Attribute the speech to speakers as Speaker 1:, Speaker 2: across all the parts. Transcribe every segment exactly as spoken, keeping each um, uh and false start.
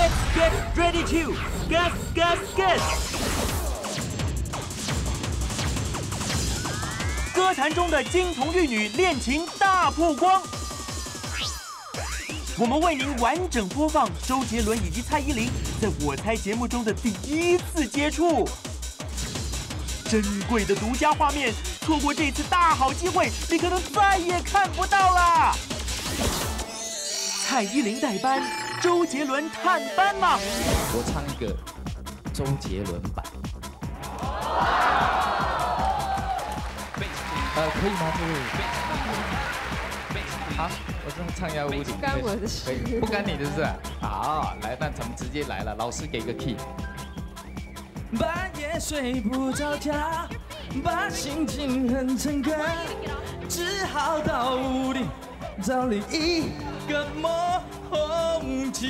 Speaker 1: Get get ready to gas gas gas！ 歌坛中的金童玉女恋情大曝光。我们为您完整播放周杰伦以及蔡依林在我猜节目中的第一次接触。珍贵的独家画面，错过这次大好机会，你可能再也看不到了。蔡依林代班，周杰伦探班吗？
Speaker 2: 我唱一个周杰伦版。呃，可以吗？这位。好，我这样唱要屋顶。
Speaker 3: 不干我的事。
Speaker 2: 不干你的事。好，来，那咱们直接来了，老师给个 key。半夜睡不着觉，把心情很诚恳，只好到屋顶找另一个梦境。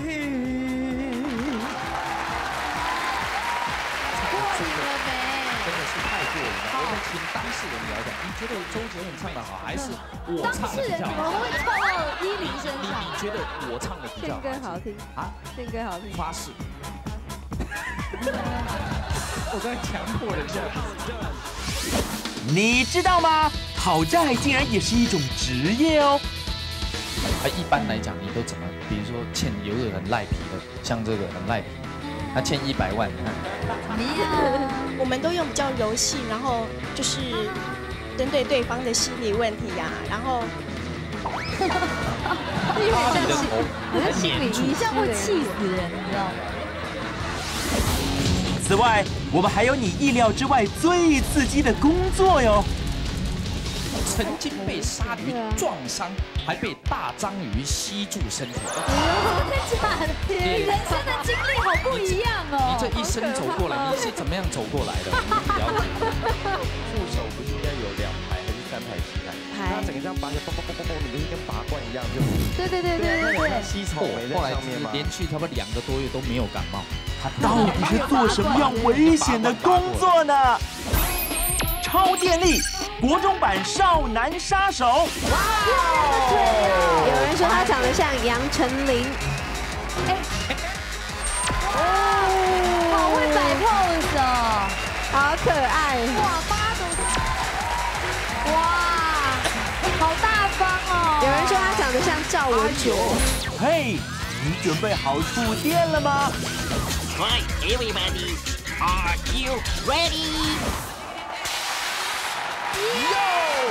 Speaker 2: 真的是太过了！我们请当事人聊讲，你觉得周杰伦唱的好，还是我唱的比较好？
Speaker 3: 当事人怎么会凑到依林身上？
Speaker 2: 你觉得我唱的比较好？
Speaker 3: 宪歌好听啊，宪歌好听。
Speaker 2: 发誓。我在强迫人家。
Speaker 1: 你知道吗？讨债竟然也是一种职业哦。
Speaker 2: 啊，一般来讲，你都怎么？比如说欠有的很赖皮的，像这个很赖皮。他欠一百万，你看。
Speaker 4: 我们都用比较柔性，然后就是针对对方的心理问题呀、啊，然后。
Speaker 3: 有点像是，好像心理医生会气死人，你知道吗？
Speaker 1: 此外，我们还有你意料之外最刺激的工作哟。
Speaker 2: 曾经被鲨鱼撞伤，还被大章鱼吸住身体。
Speaker 3: 真的假的？你人生的经历好不一样哦。
Speaker 2: 你这一生走过来，你是怎么样走过来的？了解。
Speaker 5: 副手不是应该有两排还是三排吸盘？它整个这样拔起来，嘣嘣嘣嘣嘣，你不是跟拔罐一样就？
Speaker 3: 对对对对对对。
Speaker 5: 吸草莓在上面吗？
Speaker 2: 连续差不多两个多月都没有感冒。
Speaker 1: 他到底是做什么样危险的工作呢？超电力国中版少男杀手，哇！
Speaker 4: 有人说他长得像杨丞琳，
Speaker 3: 哎，哦，好会摆 pose 哦，
Speaker 4: 好可爱，
Speaker 3: 哇，八都，哇，好大方哦。
Speaker 4: 有人说他长得像赵文卓，
Speaker 1: 嘿，你准备好触电了吗
Speaker 6: ？Right, everybody, are you ready?
Speaker 2: Yo!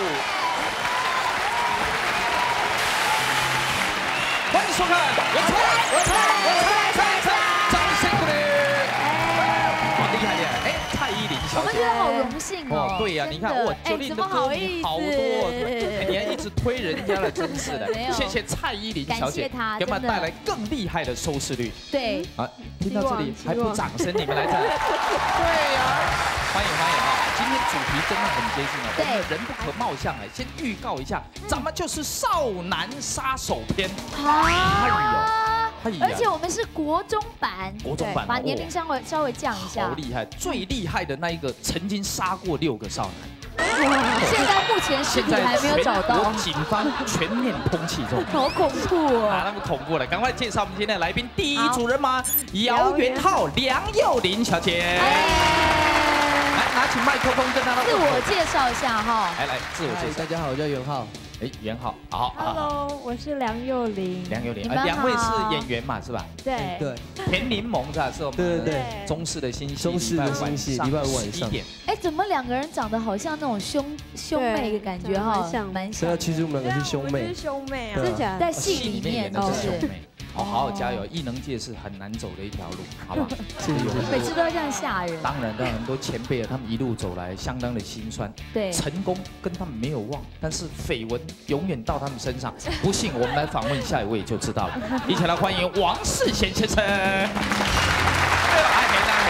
Speaker 2: 欢迎收看，我猜，我猜，我猜，猜猜，掌声鼓励！好厉害厉害！哎，蔡依林小姐，
Speaker 3: 我们觉得好荣幸哦。
Speaker 2: 对呀，你看哇，九令的歌迷好多，你还一直推人家了，真是的。谢谢蔡依林小姐，给我们带来更厉害的收视率。
Speaker 3: 对，
Speaker 2: 啊，听到这里还不掌声，你们来唱。对呀，欢迎欢迎啊！今天主题真的很接近了，我们的人不可貌相哎，先预告一下，咱们就是少男杀手篇。哎
Speaker 3: 呦，而且我们是国中版，
Speaker 2: 国中版，
Speaker 3: 把年龄稍微稍微降一下。
Speaker 2: 好厉害，最厉害的那一个曾经杀过六个少男。
Speaker 3: 现在目前尸体还没有找到，
Speaker 2: 警方全面通缉中。
Speaker 3: 好恐怖哦！
Speaker 2: 啊，那么恐怖了，赶快介绍我们今天的来宾，第一组人马姚元浩、梁又霖小姐。来，拿起麦克风跟他们
Speaker 3: 自我介绍一下哈。
Speaker 2: 来来，自我介绍。
Speaker 5: 大家好，我叫元浩。
Speaker 2: 哎，元浩，好。
Speaker 7: Hello， 我是梁又霖。
Speaker 2: 梁又霖，两位是演员嘛，是吧？
Speaker 7: 对
Speaker 5: 对。
Speaker 2: 田柠檬是吧？是我们
Speaker 5: 对对对
Speaker 2: 中式的新戏，
Speaker 5: 中式的新戏，礼拜五晚上。
Speaker 3: 哎，怎么两个人长得好像那种兄兄妹的感觉哈？蛮像。
Speaker 5: 对啊，其实我们两个是兄妹。
Speaker 7: 是兄妹啊，
Speaker 3: 真假？在戏里面
Speaker 2: 都是兄妹。哦，好好加油！艺能界是很难走的一条路，好不好？
Speaker 5: 是有，
Speaker 3: 每次都要这样吓人。
Speaker 2: 当然，当然，很多前辈啊，他们一路走来，相当的辛酸。
Speaker 3: 对，
Speaker 2: 成功跟他们没有望，但是绯闻永远到他们身上。不信，我们来访问下一位就知道了。一起来欢迎王世贤先生。哎呦，爱黑爱黑。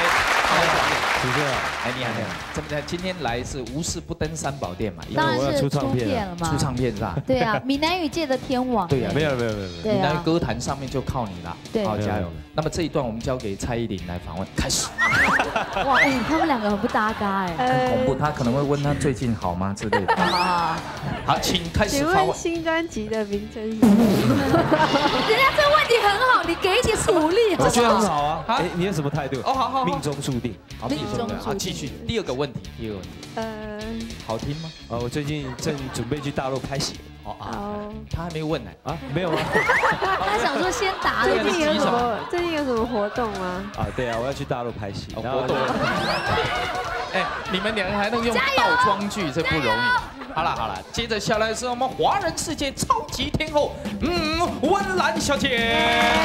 Speaker 5: 主持人，
Speaker 2: 哎，你好，你好，这么今天来是无事不登三宝殿嘛？
Speaker 3: 当然是出片了嘛，
Speaker 2: 出唱片是吧？
Speaker 3: 对啊，闽南语界的天王。
Speaker 2: 对呀，
Speaker 5: 没有没有没有没有，
Speaker 2: 闽南语歌坛上面就靠你了，
Speaker 3: 对，
Speaker 2: 好加油。那么这一段我们交给蔡依林来访问，开始。
Speaker 3: 哇，哎，他们两个很不搭嘎哎，
Speaker 2: 很恐怖，他可能会问他最近好吗之类的。好，请开始发问。
Speaker 8: 请问新专辑的名称是？
Speaker 3: 人家这个问题很好，你给一点鼓励。
Speaker 5: 我觉得很好啊。哎，你有什么态度？
Speaker 2: 哦，好好，
Speaker 5: 命中注定。
Speaker 2: 好，命中注定。好，继续第二个问题，第二个问题。呃，好听吗？
Speaker 5: 呃，我最近正准备去大陆拍戏。
Speaker 2: 哦啊，他还没问呢。啊，
Speaker 5: 没有吗？
Speaker 3: 他想说先答。
Speaker 8: 最近有什么？最近有什么活动吗？
Speaker 5: 啊，对啊，我要去大陆拍戏。
Speaker 2: 活动。哎，你们两个还能用倒装句，这不容易。好了好了，接着下来是我们华人世界超级天后，嗯，温岚小姐。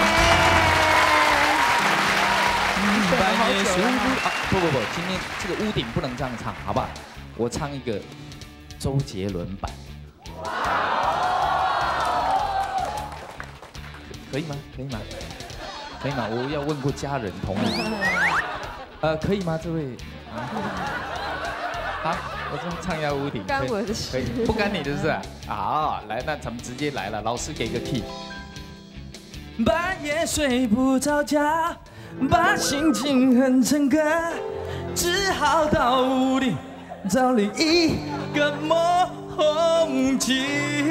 Speaker 2: 半夜十五啊，不不不，今天这个屋顶不能这样唱，好不好？我唱一个周杰伦版，可以吗？可以吗？可以吗？我要问过家人同意。呃，可以吗，这位？好，我先唱一下屋顶。
Speaker 8: 干我的事，
Speaker 2: 可以，不干你的事啊。好，来，那咱们直接来了，老师给个 key。半夜睡不着觉，把心情哼成歌，只好到屋顶找另一个梦境。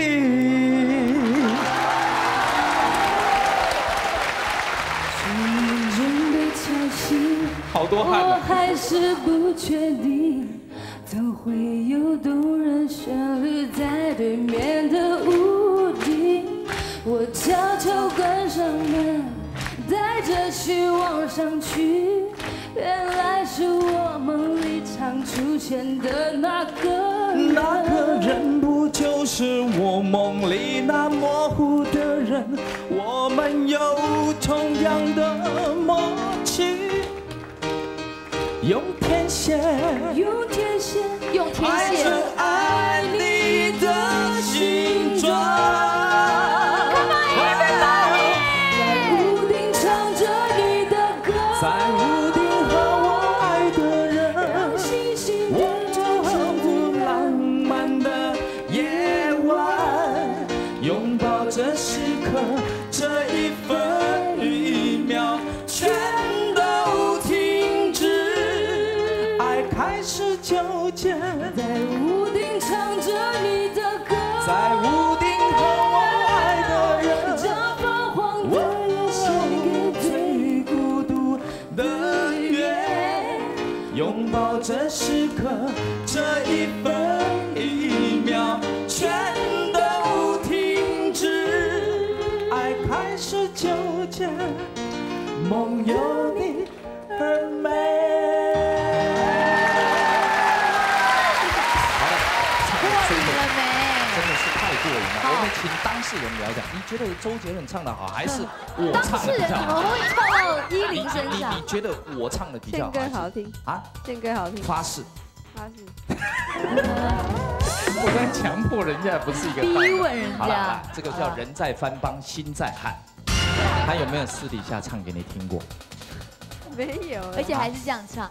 Speaker 2: 好多汗了。我还是不确定，都会有动人旋律在对面的屋顶。我悄悄关上门，带着希望上去，原来是我梦里常出现的那个人。那个人不就是我梦里那模糊的人？我们有同样的默契。用天线，用天线，用天线，爱你的形状。在屋顶唱着你的歌，在屋顶和我爱的人，让星星点着很不浪漫的夜晚，拥抱这时刻，这一分一秒，全都停止。开始纠结，在屋顶唱着你的歌，在屋顶和我爱的人，将泛黄的夜献给最孤独的月，拥抱这时刻，这一分一秒，全都停止。爱开始纠结，梦有你而美。我们请当事人聊讲，你觉得周杰伦唱的好，还是我唱的比较好？
Speaker 3: 当事人怎么会唱到依林身上？
Speaker 2: 你你觉得我唱的比较好？
Speaker 8: 宪歌好听啊，宪歌好听。
Speaker 2: 发誓，
Speaker 8: 发誓。
Speaker 2: 我刚强迫人家不是一个
Speaker 3: 逼问人家。
Speaker 2: 好了，这个叫人在番邦，心在汉。他有没有私底下唱给你听过？
Speaker 8: 没有，
Speaker 3: 而且还是这样唱。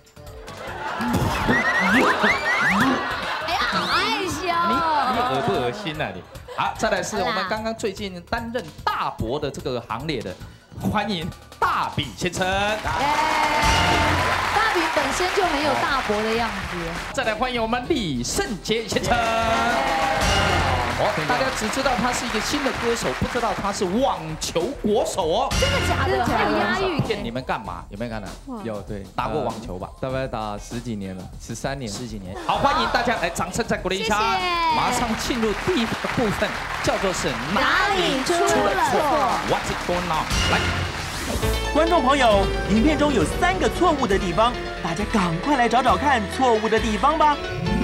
Speaker 3: 哎呀，好害羞！
Speaker 2: 你你恶不恶心啊你？好，再来是我们刚刚最近担任大伯的这个行列的，欢迎大比先生。
Speaker 3: 大比本身就很有大伯的样子。
Speaker 2: 再来欢迎我们李圣杰先生。哦，大家只知道他是一个新的歌手，不知道他是网球国手哦。
Speaker 3: 真的假的？还有押韵？
Speaker 2: 骗你们干嘛？有没有看到？
Speaker 5: 有，对，
Speaker 2: 打过网球吧？
Speaker 5: 大概打十几年了，十三年，
Speaker 2: 十几年。好，欢迎大家来，掌声再鼓励一下。马上进入第一个部分，叫做是
Speaker 3: 哪里出了错
Speaker 2: ？What's it going on？ 来，
Speaker 1: 观众朋友，影片中有三个错误的地方，大家赶快来找找看错误的地方吧。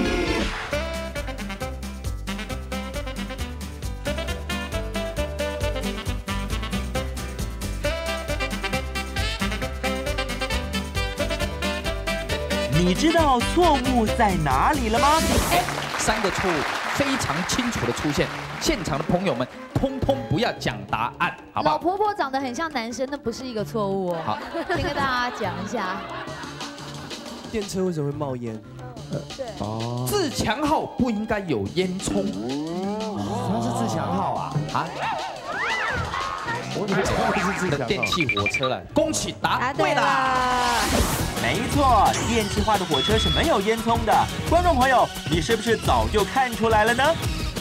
Speaker 1: 你知道错误在哪里了吗？
Speaker 2: 三个错误非常清楚的出现，现场的朋友们通通不要讲答案，好不好？
Speaker 3: 老婆婆长得很像男生，那不是一个错误哦。
Speaker 2: 好，
Speaker 3: 先跟大家讲一下。
Speaker 9: 电车为什么会冒烟？
Speaker 3: 对。
Speaker 2: 哦。自强号不应该有烟囱。
Speaker 5: 那是自强号啊？
Speaker 2: 啊？
Speaker 5: 我以为是自强号。
Speaker 2: 电气火车了，恭喜答对啦！
Speaker 1: 没错，电气化的火车是没有烟囱的。观众朋友，你是不是早就看出来了呢？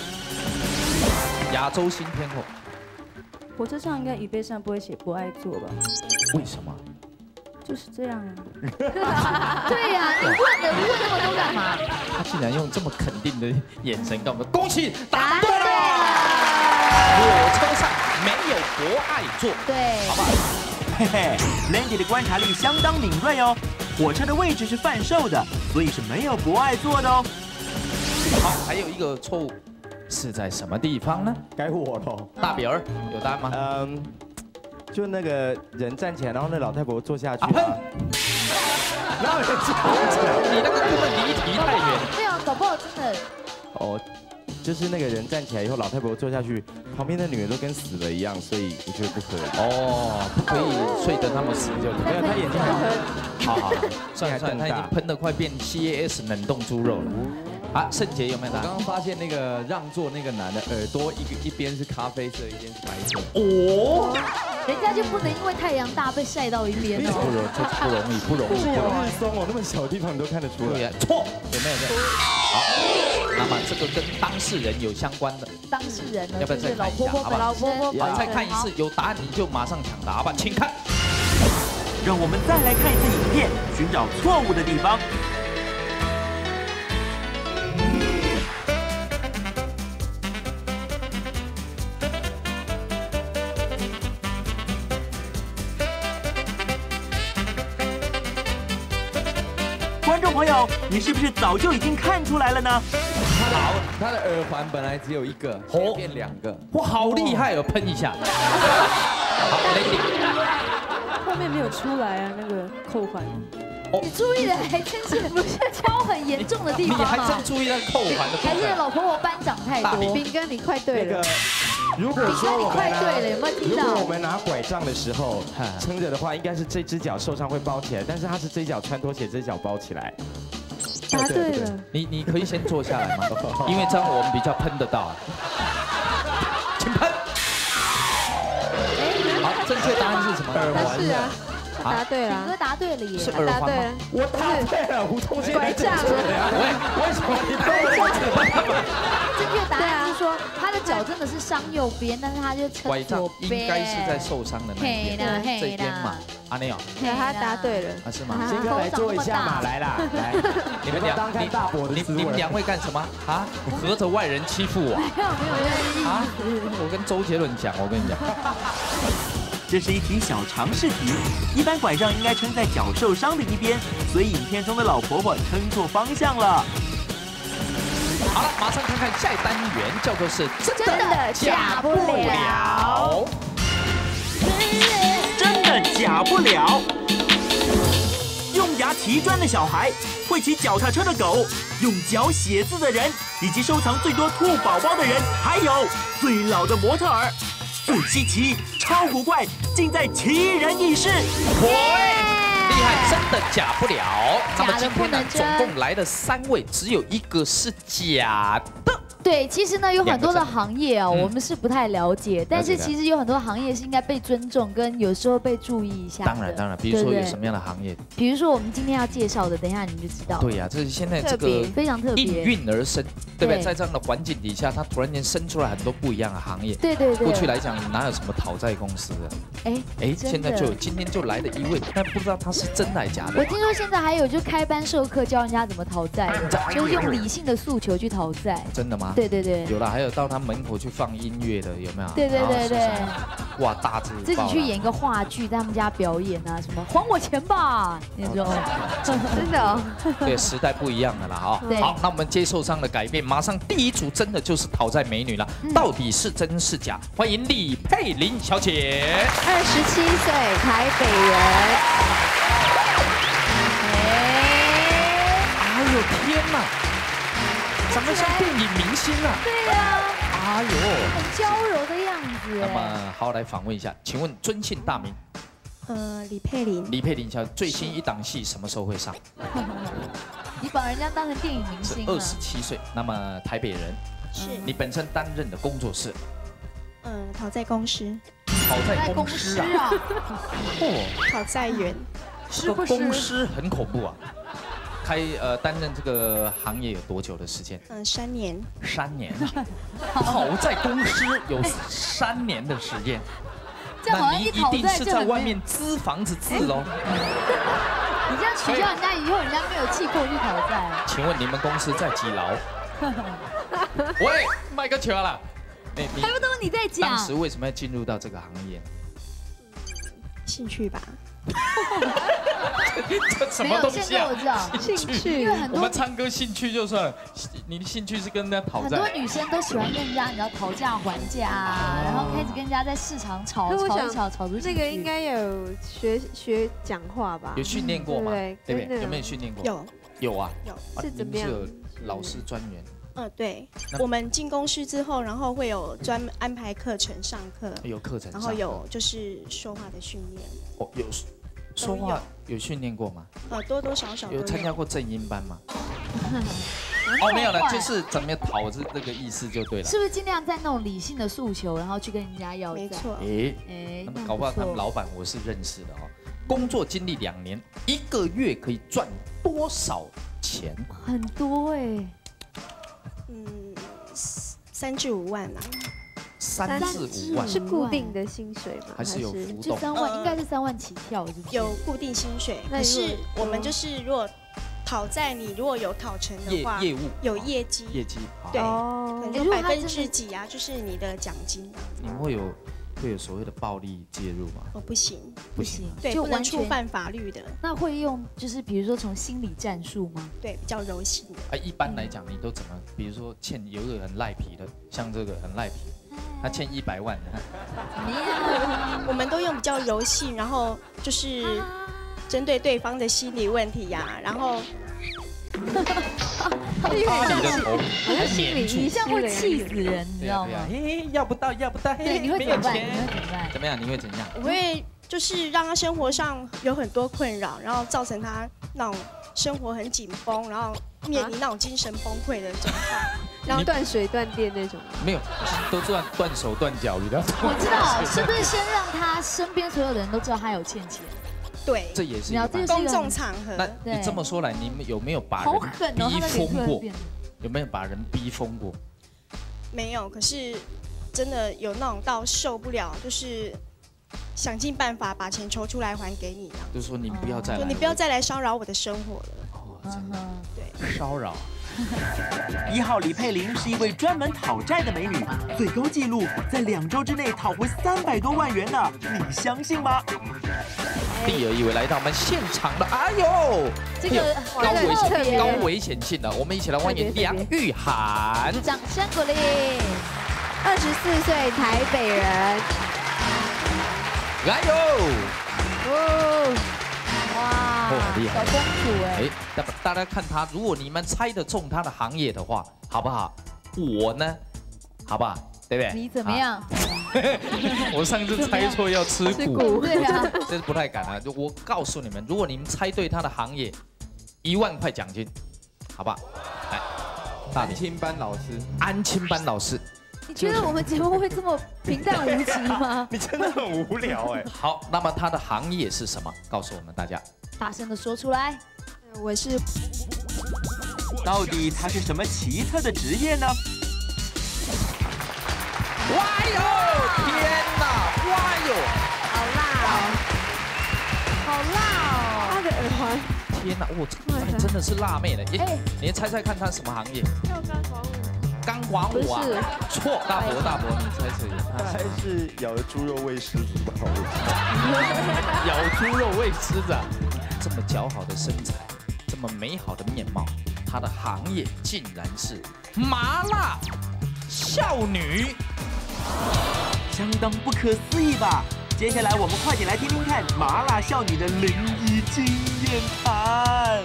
Speaker 2: 亚洲新天后。
Speaker 7: 火车上应该椅背上不会写不爱坐吧？
Speaker 2: 为什么？
Speaker 7: 就是这样啊。
Speaker 3: 对呀，你问的问那么多干嘛？
Speaker 2: 他竟然用这么肯定的眼神告诉我们，恭喜答
Speaker 3: 对了。
Speaker 2: 火车上没有不爱坐，
Speaker 3: 对，
Speaker 2: 好不好？
Speaker 1: 嘿嘿 ，Landy 的观察力相当敏锐哦。火车的位置是贩售的，所以是没有不爱坐的哦。
Speaker 2: 好，还有一个错误。是在什么地方呢？
Speaker 5: 该我了。
Speaker 2: 大比儿有答案吗？
Speaker 5: 嗯，就那个人站起来，然后那老太婆坐下去。啊！
Speaker 2: 哪有人坐起来？你那个根本离题太远。
Speaker 3: 对啊，搞不好真的。
Speaker 5: 哦，就是那个人站起来以后，老太婆坐下去，旁边的女人都跟死了一样，所以我觉得不可以。
Speaker 2: 哦，不可以睡得那么死就
Speaker 5: 没有，他眼睛还喷。
Speaker 2: 好好，算了算了，他已经喷得快变 C A S 冷冻猪肉了。啊，圣杰有没有答案？
Speaker 9: 我刚刚发现那个让座那个男的耳朵一个一边是咖啡色，一边是白色。
Speaker 2: 哦，
Speaker 3: 人家就不能因为太阳大被晒到一边哦。
Speaker 2: 不容这不容易，不容易。
Speaker 5: 日松哦，那么小的地方你都看得出来。
Speaker 2: 错，有没有这？好，那么这个跟当事人有相关的。
Speaker 3: 当事人呢？
Speaker 2: 要不要再看一下？好吧，
Speaker 3: 老婆婆
Speaker 2: 再看一次，有答案你就马上抢答吧，请看。
Speaker 1: 让我们再来看一次影片，寻找错误的地方。观众朋友，你是不是早就已经看出来了呢？
Speaker 9: 好，他的耳环本来只有一个，哦，变两个，
Speaker 2: 哇，好厉害哦！喷一下。好 ，Lady。
Speaker 7: 后面没有出来啊，那个扣环。
Speaker 3: 哦，你注意的还真是不是挑很严重的地方啊！
Speaker 2: 你还真注意到扣环的部分。
Speaker 3: 还是老婆婆班长太多。
Speaker 8: 饼哥，你快对了。
Speaker 5: 如果说我们
Speaker 3: 快对了，有没有听到？
Speaker 5: 如果我们拿拐杖的时候撑着的话，应该是这只脚受伤会包起来，但是他是这脚穿拖鞋，这脚包起来。
Speaker 7: 答对了。
Speaker 2: 你你可以先坐下来吗？因为这样我们比较喷得到。请喷。好，正确答案是什么？
Speaker 5: 耳环。
Speaker 8: 是啊。答对了，
Speaker 3: 哥答对了耶！
Speaker 2: 是耳环吗？
Speaker 5: 我答对了，胡同学
Speaker 8: 拐杖。
Speaker 5: 喂，为什么你对我这么？
Speaker 3: 正确答案是说他的脚真的是伤右边，但是他就撑左边。
Speaker 2: 应该是在受伤的那一边，这一边嘛。阿内哦，
Speaker 8: 对，他答对了。
Speaker 2: 啊是吗？
Speaker 5: 先哥来坐一下嘛，来啦，来。
Speaker 2: 你们两你大伯你你们两位干什么啊？合着外人欺负我？
Speaker 3: 没有没有
Speaker 2: 啊！我跟周杰伦讲，我跟你讲。
Speaker 1: 这是一题小常识题，一般拐杖应该撑在脚受伤的一边，所以影片中的老婆婆撑错方向了。
Speaker 2: 好了，马上看看下一单元，叫做是
Speaker 3: 真的假不了，
Speaker 1: 真的假不了。用牙提砖的小孩，会骑脚踏车的狗，用脚写字的人，以及收藏最多兔宝宝的人，还有最老的模特儿。最稀奇、超古怪，尽在奇人异事。
Speaker 2: 喂，厉害，真的假不了。那么今天呢，总共来了三位，只有一个是假的。
Speaker 3: 对，其实呢有很多的行业啊，我们是不太了解，但是其实有很多行业是应该被尊重，跟有时候被注意一下。
Speaker 2: 当然当然，比如说有什么样的行业？
Speaker 3: 比如说我们今天要介绍的，等一下你们就知道。
Speaker 2: 对呀，这是现在这个
Speaker 3: 非常特别，
Speaker 2: 应运而生，对不对？在这样的环境底下，它突然间生出来很多不一样的行业。
Speaker 3: 对对对。
Speaker 2: 过去来讲，哪有什么讨债公司的？
Speaker 3: 哎
Speaker 2: 哎，现在就有，今天就来了一位，但不知道他是真还是假的。
Speaker 3: 我听说现在还有就开班授课，教人家怎么讨债，就是用理性的诉求去讨债。
Speaker 2: 真的吗？
Speaker 3: 对对对，
Speaker 2: 有了。还有到他门口去放音乐的，有没有？
Speaker 3: 对对对对。
Speaker 2: 哇，大字
Speaker 3: 自己去演一个话剧，在他们家表演啊，什么还我钱吧那种，
Speaker 8: 真的哦。
Speaker 2: 对，时代不一样了啦哈。好，那我们接受上的改变，马上第一组真的就是讨债美女了，到底是真是假？欢迎李佩玲小姐，
Speaker 8: 二十七岁，台北人。
Speaker 2: 哎呦天哪！长得像电影明星啊！
Speaker 3: 对呀，
Speaker 2: 哎呦，
Speaker 3: 很娇柔的样子。
Speaker 2: 那么，好来访问一下，请问尊姓大名？
Speaker 4: 呃，李佩玲。
Speaker 2: 李佩玲小姐最新一档戏什么时候会上？
Speaker 3: 你把人家当成电影明星了。
Speaker 2: 二十七岁，那么台北人。
Speaker 4: 是。
Speaker 2: 你本身担任的工作是？
Speaker 4: 嗯，讨债公司。
Speaker 2: 讨债公司啊！
Speaker 4: 哦，讨债员。
Speaker 2: 这个公司很恐怖啊！开呃担任这个行业有多久的时间？
Speaker 4: 嗯，三年。
Speaker 2: 三年啊！讨债公司有三年的时间。那你一定是在外面租房子住喽？
Speaker 3: 你这样取笑人家以后，人家没有气魄去讨债。
Speaker 2: 请问你们公司在几楼？喂，麦克球了，
Speaker 3: 还不都你在讲？
Speaker 2: 当时为什么要进入到这个行业？
Speaker 4: 兴趣吧。
Speaker 2: 这什么东西啊？
Speaker 3: 我知道，
Speaker 8: 兴趣。
Speaker 3: 因为很多
Speaker 2: 我们唱歌兴趣就算了，你的兴趣是跟人家讨债。
Speaker 3: 很多女生都喜欢跟人家，你知道讨价还价啊，然后开始跟人家在市场吵吵一吵，吵出
Speaker 8: 这个应该有学学讲话吧？
Speaker 2: 有训练过吗？
Speaker 8: 对
Speaker 2: 不对？有没有训练过？
Speaker 4: 有。
Speaker 2: 有啊。
Speaker 4: 有。
Speaker 8: 是怎么样？
Speaker 2: 老师专员。
Speaker 4: 嗯，对。我们进公司之后，然后会有专门安排课程上课。
Speaker 2: 有课程。
Speaker 4: 然后有就是说话的训练。
Speaker 2: 哦，有。说话有训练过吗？
Speaker 4: 呃，多多少少
Speaker 2: 有参加过正音班吗？哦，没有了，就是怎么讨是这个意思就对了。
Speaker 3: 是不是尽量在那种理性的诉求，然后去跟人家要债？
Speaker 4: 没错。
Speaker 2: 哎哎，那么搞不好他们老板我是认识的哦。工作经历两年，一个月可以赚多少钱？
Speaker 3: 很多哎。
Speaker 4: 嗯，三至五万啦。
Speaker 2: 三至五万
Speaker 8: 是固定的薪水吗？
Speaker 2: 还是有浮动？
Speaker 3: 就三万，应该是三万起跳，是不是？
Speaker 4: 有固定薪水，可是我们就是如果讨债，你如果有讨成的话，
Speaker 2: 业务
Speaker 4: 有业绩，
Speaker 2: 业绩
Speaker 4: 对，可能就百分之几啊，就是你的奖金。
Speaker 2: 你们会有会有所谓的暴力介入吗？
Speaker 4: 哦，不行，
Speaker 2: 不行，
Speaker 4: 对，不能触犯法律的。
Speaker 3: 那会用就是比如说从心理战术吗？
Speaker 4: 对，比较柔性的。
Speaker 2: 哎，一般来讲，你都怎么？比如说欠有一个很赖皮的，像这个很赖皮。他欠一百万，
Speaker 4: 我们都用比较柔性，然后就是针对对方的心理问题呀、啊，然后。
Speaker 2: 他你的头，
Speaker 3: 还心理，你这样会气死人，你知道吗？
Speaker 2: 哎，要不到，要不到，
Speaker 3: 对，你会怎么办？你会怎么办？
Speaker 2: 怎么样？你会怎样？
Speaker 4: 我会就是让他生活上有很多困扰，然后造成他那种生活很紧绷，然后面临那种精神崩溃的状况。
Speaker 8: 然后断水断电那种，
Speaker 2: 没有，都断断手断脚比较多。
Speaker 3: 我知道，是不是先让他身边所有的人都知道他有欠钱？
Speaker 4: 对，
Speaker 2: 这也是
Speaker 4: 公众场合。
Speaker 2: 那你这么说来，你们有没有把人逼疯过？有没有把人逼疯过？
Speaker 4: 没有，可是真的有那种到受不了，就是想尽办法把钱抽出来还给你，
Speaker 2: 就说你不要再来，
Speaker 4: 你不要再来骚扰我的生活了。
Speaker 2: 哦，真的，
Speaker 4: 对，
Speaker 2: 骚扰。
Speaker 1: 一号李佩玲是一位专门讨债的美女，最高纪录在两周之内讨回三百多万元呢，你相信吗？
Speaker 2: 第二一位来到我们现场的，哎呦，
Speaker 3: 这个
Speaker 2: 高危险、高危险性的，我们一起来欢迎梁玉涵，
Speaker 3: 掌声鼓励。
Speaker 8: 二十四岁台北人，
Speaker 2: 哎呦，
Speaker 3: 哦。哇，
Speaker 2: 很厉害，
Speaker 3: 小公主哎！
Speaker 2: 哎，大大家看她，如果你们猜得中她的行业的话，好不好？我呢，好不好？对不对？
Speaker 3: 你怎么样？
Speaker 2: 我上次猜错要吃股，
Speaker 3: 对啊，
Speaker 2: 这是不太敢啊。就我告诉你们，如果你们猜对她的行业，一万块奖金，好不好？来，
Speaker 9: 安亲班老师，
Speaker 2: 安亲班老师。
Speaker 3: 你觉得我们节目会这么平淡无奇吗？
Speaker 5: 你真的很无聊哎。
Speaker 2: 好，那么他的行业是什么？告诉我们大家。
Speaker 3: 大声的说出来。
Speaker 8: 我是。
Speaker 1: 到底他是什么奇特的职业呢？
Speaker 2: 哇哟！天哪！哇哟！
Speaker 3: 好辣哦！好辣哦！
Speaker 8: 他的耳环。
Speaker 2: 天哪！我这真的是辣妹了。哎，你猜猜看他什么行业？
Speaker 8: 跳钢管舞。
Speaker 2: 钢管舞啊？错，大伯大伯，你猜猜？
Speaker 5: 他还是咬了猪肉喂狮子吧？
Speaker 2: 咬猪肉喂狮子，这么姣好的身材，这么美好的面貌，他的行业竟然是麻辣少女，
Speaker 1: 相当不可思议吧？接下来我们快点来听听看麻辣少女的灵异经验谈。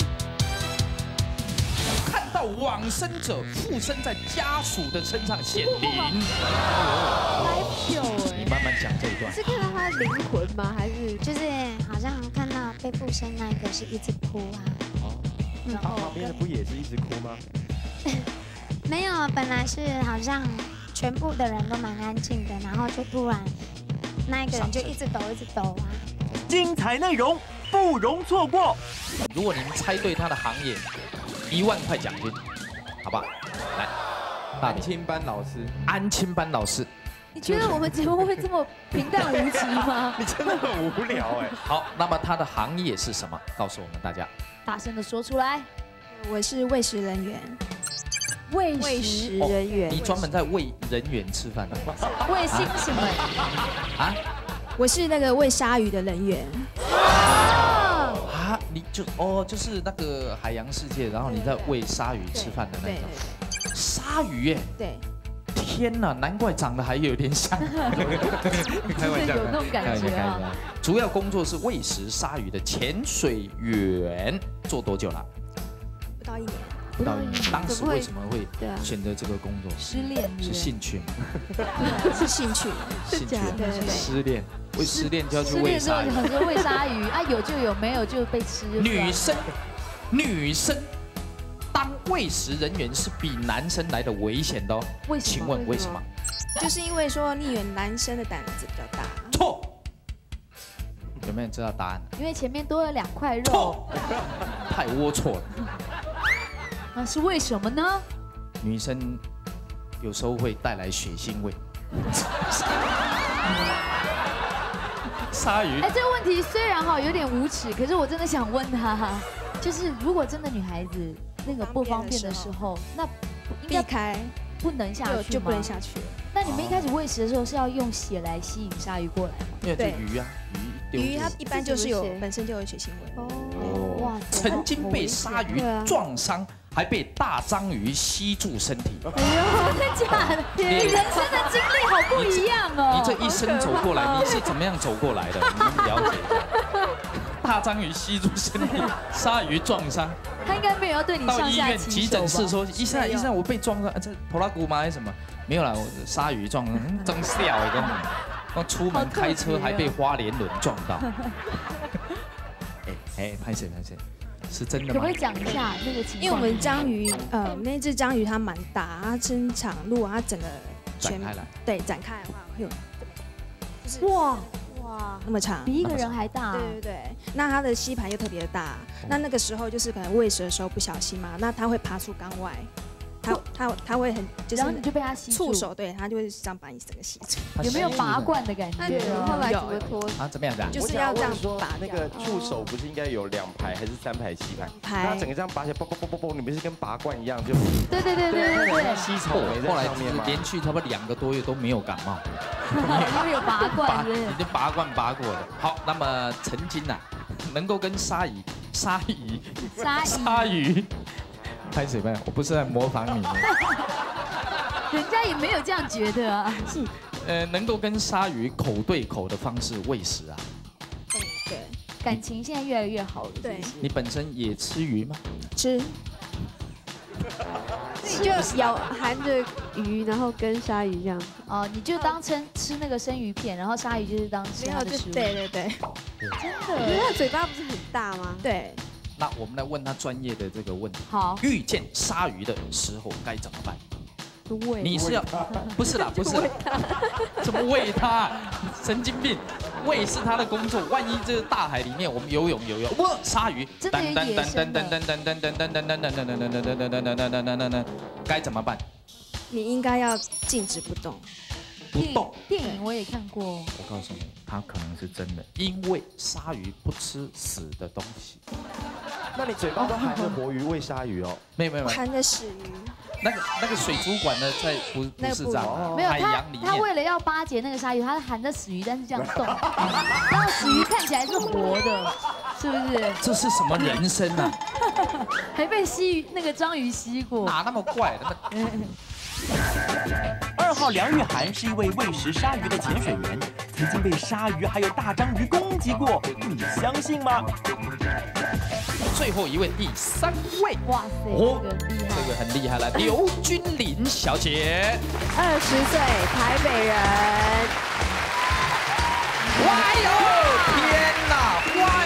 Speaker 2: 看到往生者附身在家属的身上显灵，
Speaker 8: 来久哎！
Speaker 2: 你慢慢讲这一段。
Speaker 8: 是看到他的灵魂吗？还是
Speaker 3: 就是
Speaker 10: 像看到被附身那个是一直哭啊。
Speaker 5: 哦，然后旁边的不也是一直哭吗？
Speaker 10: 没有，本来是好像全部的人都蛮安静的，然后就突然那一个人就一直抖一直抖啊。
Speaker 1: 精彩内容不容错过。
Speaker 2: 如果您猜对他的行业，一万块奖金，好不好？来，
Speaker 9: 安亲班老师，
Speaker 2: 安亲班老师。
Speaker 3: 你觉得我们节目会这么平淡无奇吗？
Speaker 5: 你真的很无聊哎。
Speaker 2: 好，那么他的行业是什么？告诉我们大家。
Speaker 3: 大声的说出来。
Speaker 8: 我是喂食人员。
Speaker 3: 喂
Speaker 8: 喂食人员。
Speaker 2: 你专门在喂人员吃饭的？
Speaker 3: 喂星什么？
Speaker 8: 啊？我是那个喂鲨鱼的人员。
Speaker 2: 啊，你就哦，就是那个海洋世界，然后你在喂鲨鱼吃饭的那种。鲨鱼耶？
Speaker 8: 对。
Speaker 2: 天哪，难怪长得还有点像。
Speaker 3: 开玩笑，有那种感觉啊。
Speaker 2: 主要工作是喂食鲨鱼的潜水员，做多久了？
Speaker 8: 不到一年。
Speaker 2: 不到一年。当时为什么会选择这个工作？
Speaker 3: 失恋
Speaker 2: 是兴趣吗？
Speaker 8: 是兴趣。
Speaker 2: 兴趣。
Speaker 8: 对对对。
Speaker 2: 失恋，为失恋就要去喂鲨鱼。
Speaker 3: 很多喂鲨鱼啊，有就有，没有就被吃。
Speaker 2: 女生，女生。当喂食人员是比男生来的危险的哦。
Speaker 3: 为什么？
Speaker 2: 请问为什么？
Speaker 8: 就是因为说你以为男生的胆子比较大。
Speaker 2: 错。有没有人知道答案？
Speaker 3: 因为前面多了两块肉。
Speaker 2: 错。太龌龊了。
Speaker 3: 那是为什么呢？
Speaker 2: 女生有时候会带来血腥味。鲨鱼。
Speaker 3: 哎，这个问题虽然哈有点无耻，可是我真的想问他，就是如果真的女孩子。那个不方便的时候，那
Speaker 8: 避开，
Speaker 3: 不能下去吗？
Speaker 8: 就不能下去。
Speaker 3: 那你们一开始喂食的时候是要用血来吸引鲨鱼过来吗？
Speaker 2: 对，鱼啊，鱼
Speaker 8: 鱼它一般就是有本身就有血腥味。
Speaker 2: 哦，哇，曾经被鲨鱼撞伤，还被大章鱼吸住身体。
Speaker 3: 哎呦，真的假的？你人生的经历好不一样哦。
Speaker 2: 你这一生走过来，你是怎么样走过来的？你们了解一下。大章鱼吸住身体，鲨鱼撞伤。
Speaker 3: 他应该没有要对你上下其手吧？
Speaker 2: 到医院急诊室说，医生医生，我被撞伤，这头拉骨吗还是什么？没有啦，我鲨鱼撞，真笑哎，跟你，我出门开车还被花莲轮撞到。哎哎，拍谁拍谁？是真的吗？
Speaker 3: 可不可以讲一下那个情况？
Speaker 8: 因为我们章鱼，呃，那只章鱼它蛮大，它伸长，如果它整个
Speaker 2: 展开来，
Speaker 8: 对，展开的话会有，
Speaker 3: 就是哇。
Speaker 8: 哇，那么长，
Speaker 3: 比一个人还大。
Speaker 8: 对对对，那它的吸盘又特别的大，那那个时候就是可能喂食的时候不小心嘛，那它会爬出缸外，它它它会很，就是
Speaker 3: 然后你就被它吸
Speaker 8: 触手，对，它就会这样把你整个吸住。
Speaker 3: 有没有拔罐的感觉？
Speaker 8: 对，后来怎么脱？
Speaker 2: 啊，怎么样子啊？
Speaker 8: 就是要这样拔。
Speaker 5: 那个触手不是应该有两排还是三排吸盘？排。它整个这样拔起来，啵啵啵啵啵，你不是跟拔罐一样就？
Speaker 3: 对对对对对对。
Speaker 5: 吸草莓在上面吗？
Speaker 2: 连续差不多两个多月都没有感冒。
Speaker 3: 因为有拔罐，
Speaker 2: 已经拔罐拔过了。好，那么曾经啊，能够跟鲨鱼、鲨鱼、
Speaker 3: 鲨
Speaker 2: 鲨鱼拍水拍，我不是在模仿你们。
Speaker 3: 人家也没有这样觉得啊。
Speaker 2: 是，呃，能够跟鲨鱼口对口的方式喂食啊。
Speaker 8: 对对，
Speaker 3: 感情现在越来越好了。
Speaker 8: 对。
Speaker 2: 你本身也吃鱼吗？
Speaker 8: 吃。
Speaker 7: 你就咬含着鱼，然后跟鲨鱼这样。
Speaker 3: 哦，你就当成吃那个生鱼片，然后鲨鱼就是当吃它的食物。
Speaker 8: 对对对。
Speaker 3: 真的。
Speaker 7: 因为它嘴巴不是很大吗？
Speaker 8: 对。
Speaker 2: 那我们来问他专业的这个问题。
Speaker 3: 好。
Speaker 2: 遇见鲨鱼的时候该怎么办？
Speaker 3: 喂。
Speaker 2: 你是要不是啦？不是。怎么喂它？神经病！喂是他的工作，万一这个大海里面我们游泳游泳，哇，鲨鱼，
Speaker 3: 真的有野生的。
Speaker 2: 该怎么办？
Speaker 8: 你应该要静止不动。
Speaker 2: 不动。
Speaker 3: 电影我也看过。
Speaker 2: 我告诉你，它可能是真的，因为鲨鱼不吃死的东西。
Speaker 5: 那你嘴巴都含着活鱼喂鲨鱼哦？
Speaker 2: 没有没有，
Speaker 8: 含着死鱼。
Speaker 2: 那个那个水族馆呢，在不不是这样，
Speaker 3: 没有他
Speaker 2: 里面
Speaker 3: 他为了要巴结那个鲨鱼，他含着死鱼，但是这样动，然后死鱼看起来是活的，是不是？
Speaker 2: 这是什么人生啊？
Speaker 3: 还被吸鱼那个章鱼吸过？
Speaker 2: 哪那么怪？那么。
Speaker 1: 二号梁玉涵是一位喂食鲨鱼的潜水员，曾经被鲨鱼还有大章鱼攻击过，你相信吗？
Speaker 2: 最后一位，第三位，
Speaker 3: 哇塞，
Speaker 2: 哦，这个很厉害了，刘君琳小姐，
Speaker 7: 二十岁，台北人。
Speaker 2: 哎呦，天哪，哇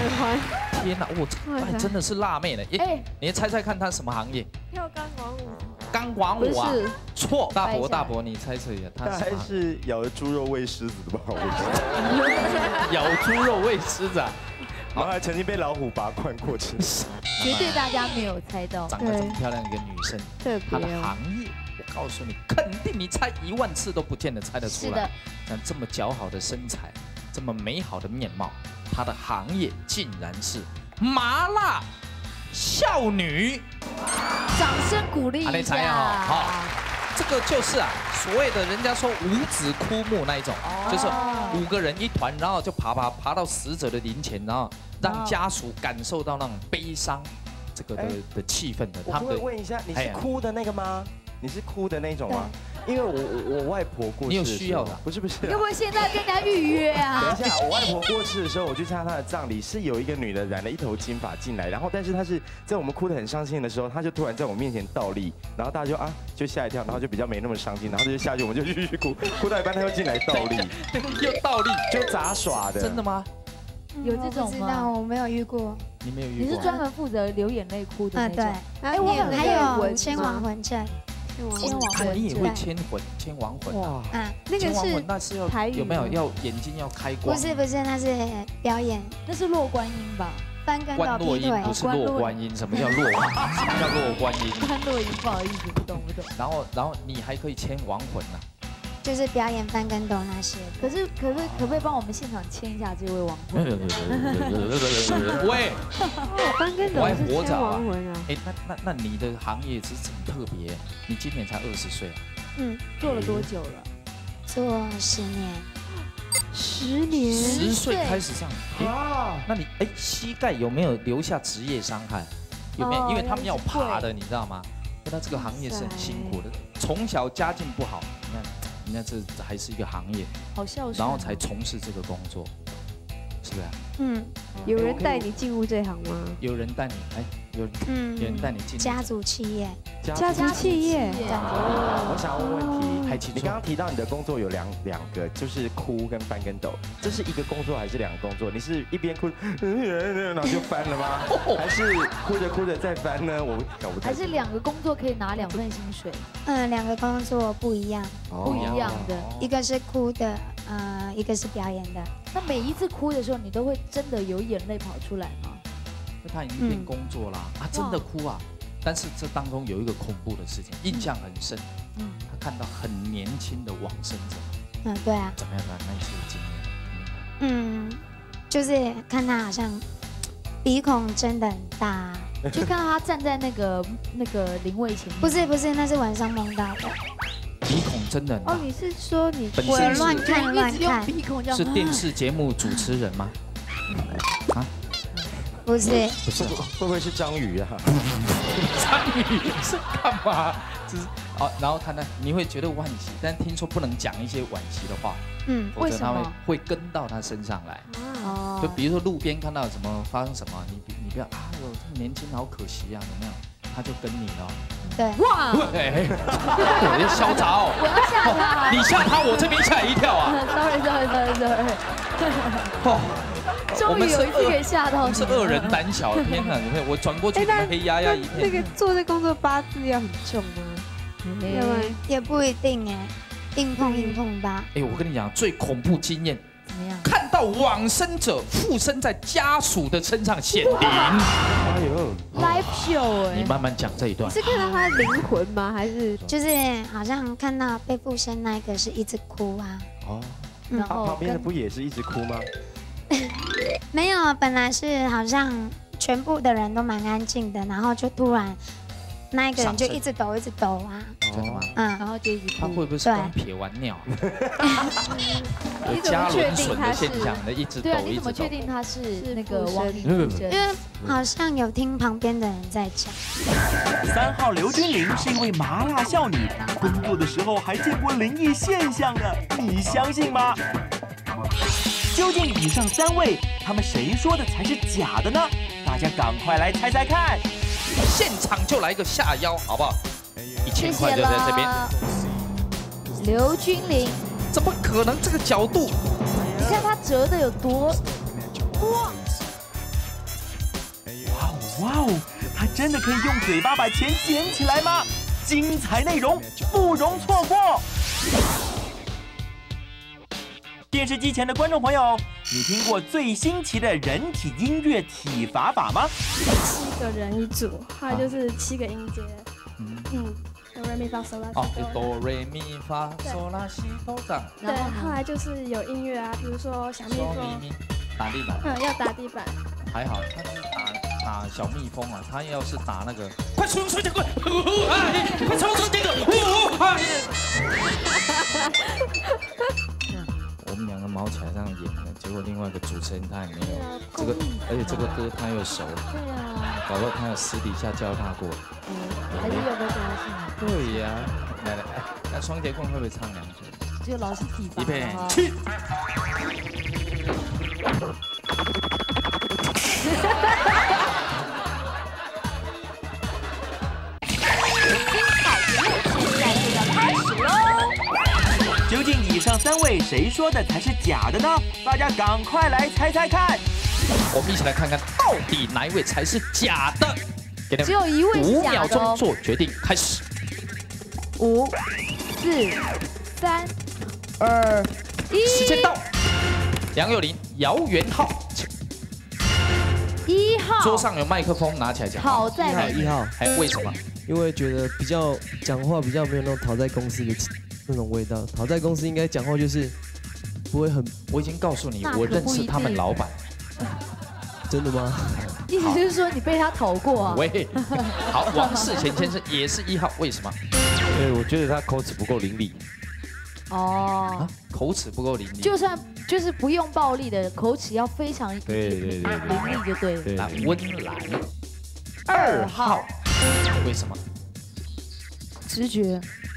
Speaker 7: 环。
Speaker 2: 天哪，我哎真的是辣妹呢！哎，你猜猜看她什么行业？
Speaker 7: 跳钢管舞。
Speaker 2: 钢管舞啊？错，大伯大伯，你猜测一下，她
Speaker 5: 大概是咬着猪肉喂狮子的吧？我觉
Speaker 2: 得咬猪肉喂狮子。
Speaker 5: 然后还曾经被老虎拔罐过吃。
Speaker 3: 绝对大家没有猜到。
Speaker 2: 长得这么漂亮一个女生，她的行业，我告诉你，肯定你猜一万次都不见得猜得出来。是的。像这么姣好的身材，这么美好的面貌，她的行业竟然是麻辣少女。
Speaker 3: 掌声鼓励一下。
Speaker 2: 好，这个就是啊，所谓的人家说五子枯木那一种，就是五个人一团，然后就爬爬爬到死者的灵前，然后让家属感受到那种悲伤这个的的气氛的。
Speaker 5: 我会问一下，你是哭的那个吗？你是哭的那种吗？因为我我我外婆过世，
Speaker 2: 你有需要的？
Speaker 5: 不是不是，
Speaker 3: 要不现在跟人家预约啊？
Speaker 5: 等一下，我外婆过世的时候，我去参加她的葬礼，是有一个女的染了一头金发进来，然后但是她是在我们哭得很伤心的时候，她就突然在我面前倒立，然后大家就啊就吓一跳，然后就比较没那么伤心，然后就下去，我们就继续哭，哭到一半她又进来倒立，
Speaker 2: 又倒立，
Speaker 5: 就杂耍的。
Speaker 2: 真的吗？
Speaker 3: 有这种吗？
Speaker 10: 我没有遇过。
Speaker 2: 你没有遇过？
Speaker 3: 你是专门负责流眼泪哭的那种？
Speaker 10: 对。哎，我还有牵亡魂阵。
Speaker 3: 牵亡魂，
Speaker 2: 你也会牵魂、牵亡魂哇！
Speaker 10: 啊，
Speaker 7: 那个是
Speaker 2: 那是要有没有要眼睛要开光？
Speaker 10: 不是不是，那是表演，
Speaker 3: 那是落观音吧？
Speaker 10: 翻跟斗劈腿，
Speaker 2: 不是落观音，什么叫落？什么叫落观音？
Speaker 3: 翻落音，不好意思，不懂不懂。
Speaker 2: 然后然后你还可以牵亡魂呢。
Speaker 10: 就是表演翻跟斗那些，
Speaker 3: 可是可是可不可以帮我们现场牵一下这位亡魂？
Speaker 2: 喂，
Speaker 7: 翻跟斗是牵亡魂啊！
Speaker 2: 哎，那那那你的行业是很特别，你今年才二十岁啊？
Speaker 3: 嗯，做了多久了？
Speaker 10: 做十年。
Speaker 7: 十年。
Speaker 2: 十岁开始上啊？那你哎膝盖有没有留下职业伤害？有没有？因为他们要爬的，你知道吗？那这个行业是很辛苦的，从小家境不好，你看。那这还是一个行业，
Speaker 3: 好孝顺，
Speaker 2: 然后才从事这个工作，是不是？
Speaker 7: 嗯，有人带你进入这行吗？
Speaker 2: 有人带你，哎，有嗯，有人带你进
Speaker 10: 家族企业，
Speaker 7: 家族企业。
Speaker 5: 我想问问题，你刚刚提到你的工作有两两个，就是哭跟翻跟斗，这是一个工作还是两个工作？你是一边哭，然后就翻了吗？还是哭着哭着再翻呢？我搞不太。
Speaker 3: 还是两个工作可以拿两份薪水？
Speaker 10: 嗯，两个工作不一样，
Speaker 3: 不一样的，
Speaker 10: 一个是哭的，呃，一个是表演的。
Speaker 3: 那每一次哭的时候，你都会真的有眼泪跑出来吗？
Speaker 2: 那他已经变工作啦，啊，真的哭啊！但是这当中有一个恐怖的事情，印象很深。嗯，他看到很年轻的往生者。
Speaker 10: 嗯，对啊。
Speaker 2: 怎么样？那一次的经验？
Speaker 10: 嗯，就是看他好像鼻孔真的很大，
Speaker 3: 就看到他站在那个那个灵位前面。
Speaker 10: 不是不是，那是晚上梦到的。
Speaker 2: 鼻孔真的很大。
Speaker 7: 哦，你是说你
Speaker 10: 我乱看乱看？
Speaker 3: 鼻孔这样。
Speaker 2: 是电视节目主持人吗？啊？
Speaker 10: 不是，
Speaker 5: 不是，会不会是章鱼啊？
Speaker 2: 章鱼是干嘛？只是哦，然后他呢，你会觉得惋惜，但听说不能讲一些惋惜的话，
Speaker 3: 嗯，
Speaker 2: 否则他会会跟到他身上来。哦，就比如说路边看到什么发生什么，你你不要啊，哟，这么年轻好可惜啊，怎么样？他就跟你了。
Speaker 10: 对，
Speaker 3: 哇，
Speaker 2: 对，我要嚣张哦，
Speaker 3: 我要吓他，
Speaker 2: 你吓他，我这边吓一跳啊。
Speaker 3: Sorry Sorry Sorry Sorry。哦。终于有一次可以吓到你，
Speaker 2: 是恶人胆小，天哪！我转过去，黑压压一片。
Speaker 7: 那个做这工作八字要很重吗？
Speaker 10: 要不然也不一定哎，硬碰硬碰吧。
Speaker 2: 哎，我跟你讲，最恐怖经验，
Speaker 3: 怎么样？
Speaker 2: 看到往生者附身在家属的身上显灵。
Speaker 5: 哎呦
Speaker 3: ，live show 哎！
Speaker 2: 你慢慢讲这一段。
Speaker 7: 是看到他的灵魂吗？还是
Speaker 10: 就是好像看到被附身那个是一直哭啊？哦，
Speaker 5: 然后旁边的不也是一直哭吗？
Speaker 10: 没有，本来是好像全部的人都蛮安静的，然后就突然那一个人就一直抖，一直抖啊。
Speaker 2: 真的吗？
Speaker 10: 嗯，
Speaker 3: 然后就一直哭。
Speaker 2: 他会不会是刚撇完尿？有加仑损的现象的，一直抖，一直抖。
Speaker 3: 对啊，你怎么确定他是那个亡灵附身？
Speaker 10: 因为好像有听旁边的人在讲。
Speaker 1: 三号刘君玲是一位麻辣少女，工作的时候还见过灵异现象呢，你相信吗？究竟以上三位，他们谁说的才是假的呢？大家赶快来猜猜看！
Speaker 2: 现场就来个下腰，好不好？一千块就在这边。
Speaker 3: 刘君玲，
Speaker 2: 怎么可能？这个角度，
Speaker 3: 你看他折的有多哇！
Speaker 1: 哇哦，他真的可以用嘴巴把钱捡起来吗？精彩内容不容错过。电视机前的观众朋友，你听过最新奇的人体音乐体罚法吗？
Speaker 11: 七个人一组，它就是七个音阶。嗯嗯。哆来咪发嗦拉西
Speaker 2: 哦，哆瑞咪发嗦拉西哆这样。
Speaker 11: 对，后来就是有音乐啊，比如说小蜜蜂。
Speaker 2: 打地板。
Speaker 11: 嗯，要打地板。
Speaker 2: 还好，他是打打小蜜蜂啊，他要是打那个，快冲出去，快，快冲出这个，我们两个毛起来这样演的，结果另外一个主持人他也没有这个，而且这个歌他又熟，
Speaker 3: 对啊，
Speaker 2: 搞不好他有私底下教他过，
Speaker 3: 还是有没有关系？
Speaker 2: 对呀，来来，那双节棍会不会唱两句？
Speaker 3: 就老是体罚。
Speaker 2: 预备起。
Speaker 1: 究竟以上三位谁说的才是假的呢？大家赶快来猜猜看！
Speaker 2: 我们一起来看看，到底哪一位才是假的？给你们
Speaker 3: 只有一位是假的哦。
Speaker 2: 五秒钟做决定，开始。
Speaker 3: 五、四、三、二、一，
Speaker 2: 时间到。杨佑宁，姚元浩。
Speaker 3: 一号。
Speaker 2: 桌上有麦克风，拿起来讲。
Speaker 3: 好在哪？
Speaker 12: 一号。
Speaker 2: 哎，为什么？
Speaker 12: 因为觉得比较讲话比较没有那种讨债公司的那种味道。讨债公司应该讲话就是不会很。
Speaker 2: 我已经告诉你，我认识他们老板。
Speaker 12: 真的吗？
Speaker 3: 意思就是说你被他讨过啊？
Speaker 2: 喂，好，王世贤先生也是一号，为什么？
Speaker 5: 对，我觉得他口齿不够伶俐。
Speaker 3: 哦，
Speaker 2: 口齿不够伶俐。
Speaker 3: 就算就是不用暴力的口齿要非常
Speaker 5: 对对对
Speaker 3: 伶俐就对了。
Speaker 2: 来，温岚，二号，为什么？
Speaker 3: 直觉。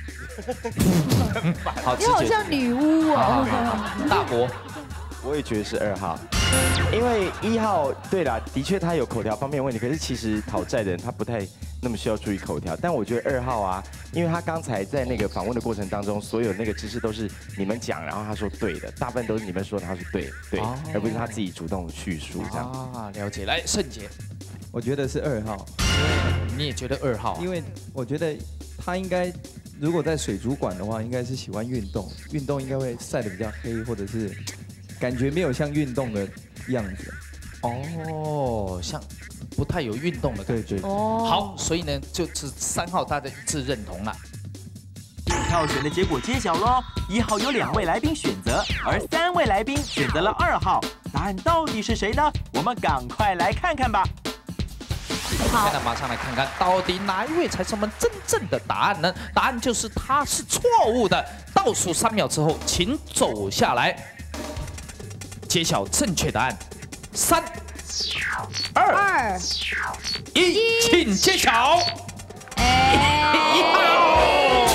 Speaker 2: 好，
Speaker 3: 你好像女巫哦。
Speaker 2: 大伯，
Speaker 5: 我也觉得是二号。因为一号，对啦，的确他有口条方面的问题，可是其实讨债的人他不太那么需要注意口条。但我觉得二号啊，因为他刚才在那个访问的过程当中，所有那个知识都是你们讲，然后他说对的，大部分都是你们说他是对对，哦、而不是他自己主动叙述这样。
Speaker 2: 啊，了解。来，盛杰，
Speaker 9: 我觉得是二号，
Speaker 2: 你也觉得二号、啊？
Speaker 9: 因为我觉得他应该如果在水族馆的话，应该是喜欢运动，运动应该会晒得比较黑，或者是感觉没有像运动的样子。
Speaker 2: 哦，像不太有运动的感觉。
Speaker 9: 对对。
Speaker 2: 哦。好，所以呢，就是三号大家一致认同了。
Speaker 1: 票选的结果揭晓喽！一号有两位来宾选择，而三位来宾选择了二号。答案到底是谁呢？我们赶快来看看吧。
Speaker 2: 好，那马上来看看，到底哪一位才是我们真正的答案呢？答案就是他是错误的。倒数三秒之后，请走下来，揭晓正确答案。三、二、一，请揭晓。一号。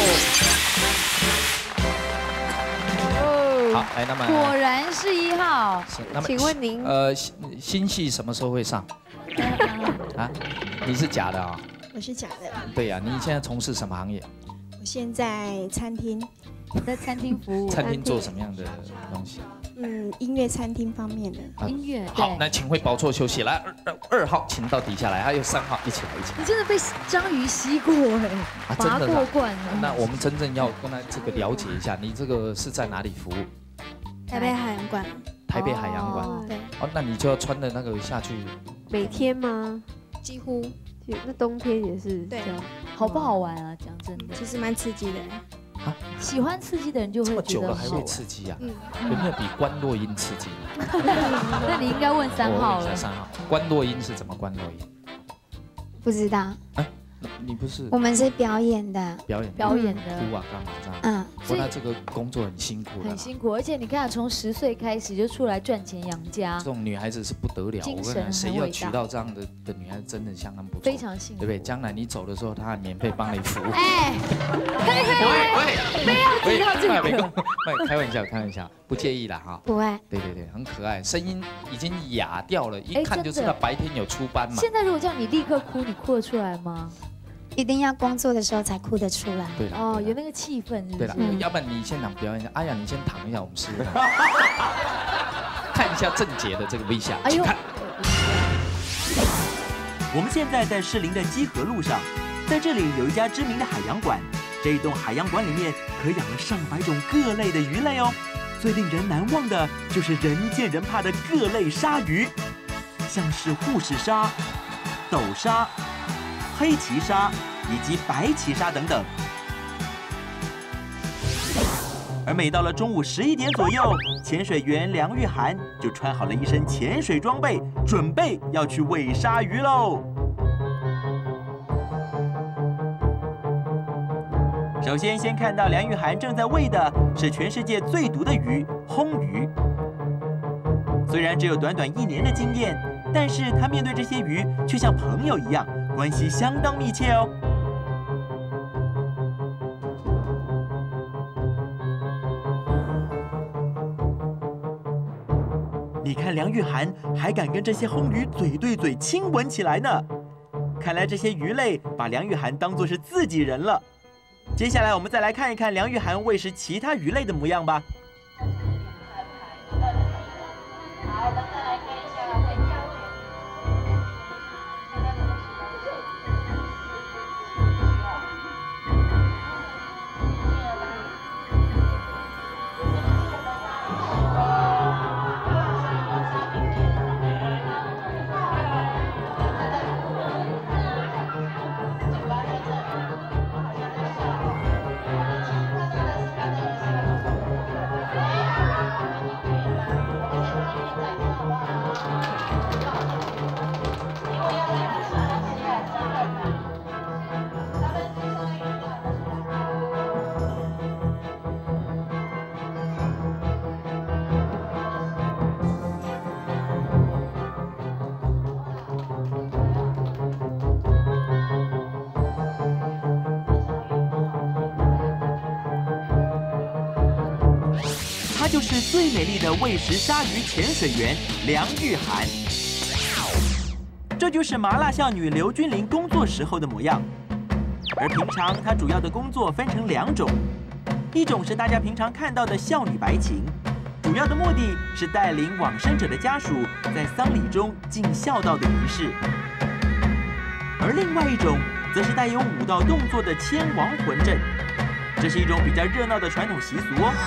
Speaker 2: 好，哎，那么
Speaker 3: 果然是一号。
Speaker 2: 那么，
Speaker 3: 请问您
Speaker 2: 呃新新戏什么时候会上？啊，你是假的啊？
Speaker 4: 我是假的。
Speaker 2: 对呀，你现在从事什么行业？
Speaker 4: 我现在餐厅。
Speaker 3: 我在餐厅服务。
Speaker 2: 餐厅做什么样的东西？
Speaker 4: 嗯，音乐餐厅方面的。
Speaker 3: 音乐。
Speaker 2: 好，那请回宝座休息。来，二二号，请到底下来，还有三号，一起来，一起来。
Speaker 3: 你真的被章鱼吸过哎，拔过罐了。
Speaker 2: 那我们真正要跟他这个了解一下，你这个是在哪里服务？
Speaker 8: 台北海洋馆。
Speaker 2: 台北海洋馆。
Speaker 8: 对。
Speaker 2: 哦，那你就要穿的那个下去。
Speaker 7: 每天吗？
Speaker 8: 几乎。
Speaker 7: 那冬天也是
Speaker 8: 对，
Speaker 3: 好不好玩啊？讲真的，
Speaker 8: 其实蛮刺激的。
Speaker 2: 啊，
Speaker 3: 喜欢刺激的人就会
Speaker 2: 这么久了还会刺激啊？嗯，有没有比关落音刺激？
Speaker 3: 那你应该问三号了。
Speaker 2: 三号，关落音是怎么关落音？
Speaker 10: 不知道。
Speaker 2: 哎，你不是？
Speaker 10: 我们是表演的。
Speaker 2: 表演
Speaker 3: 表演的。
Speaker 2: 哭啊，干嘛这样？
Speaker 10: 嗯。
Speaker 2: 所以他这个工作很辛苦。
Speaker 3: 很辛苦，而且你看，从十岁开始就出来赚钱养家。
Speaker 2: 这种女孩子是不得了，
Speaker 3: 精神
Speaker 2: 谁要娶到这样的的女孩子，真的相当不错，
Speaker 3: 非常幸福，
Speaker 2: 对不对？将来你走的时候，她还免费帮你服务。
Speaker 3: 哎，
Speaker 2: 喂喂，
Speaker 3: 不要提到这个。
Speaker 2: 开玩笑，开玩笑，不介意啦哈。
Speaker 10: 不会。
Speaker 2: 对对对，很可爱，声音已经哑掉了，一看就知道白天有出班嘛。
Speaker 3: 现在如果叫你立刻哭，你哭得出来吗？
Speaker 10: 一定要工作的时候才哭得出来。
Speaker 2: 对了，
Speaker 3: 哦，有那个气氛，是不是？
Speaker 2: 对了，要不然你现场表演一下。阿雅，你先躺一下，我们试试看，看一下郑杰的这个微笑，请看。
Speaker 1: 我们现在在士林的基河路上，在这里有一家知名的海洋馆。这一栋海洋馆里面可养了上百种各类的鱼类哦。最令人难忘的就是人见人怕的各类鲨鱼，像是护士鲨、斗鲨、黑鳍鲨以及白鳍鲨等等。而每到了中午十一点左右，潜水员梁玉涵就穿好了一身潜水装备，准备要去喂鲨鱼喽。首先，先看到梁玉涵正在喂的是全世界最毒的鱼——魟鱼。虽然只有短短一年的经验，但是他面对这些鱼却像朋友一样，关系相当密切哦。你看梁玉涵还敢跟这些魟鱼嘴对嘴亲吻起来呢，看来这些鱼类把梁玉涵当作是自己人了。接下来我们再来看一看梁玉涵喂食其他鱼类的模样吧。她就是最美丽的喂食鲨鱼潜水员梁玉涵。这就是麻辣少女刘君玲工作时候的模样。而平常她主要的工作分成两种，一种是大家平常看到的少女白琴，主要的目的是带领往生者的家属在丧礼中尽孝道的仪式；而另外一种则是带有舞蹈动作的牵亡魂阵。这是一种比较热闹的传统习俗哦。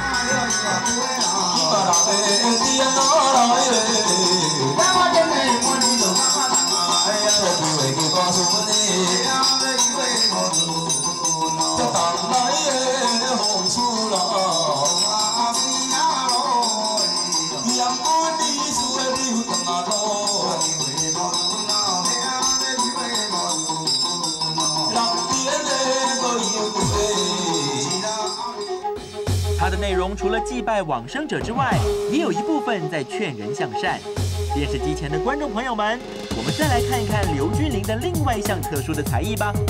Speaker 1: 它的内容除了祭拜往生者之外，也有一部分在劝人向善。电视机前的观众朋友们，我们再来看一看刘君玲的另外一项特殊的才艺吧。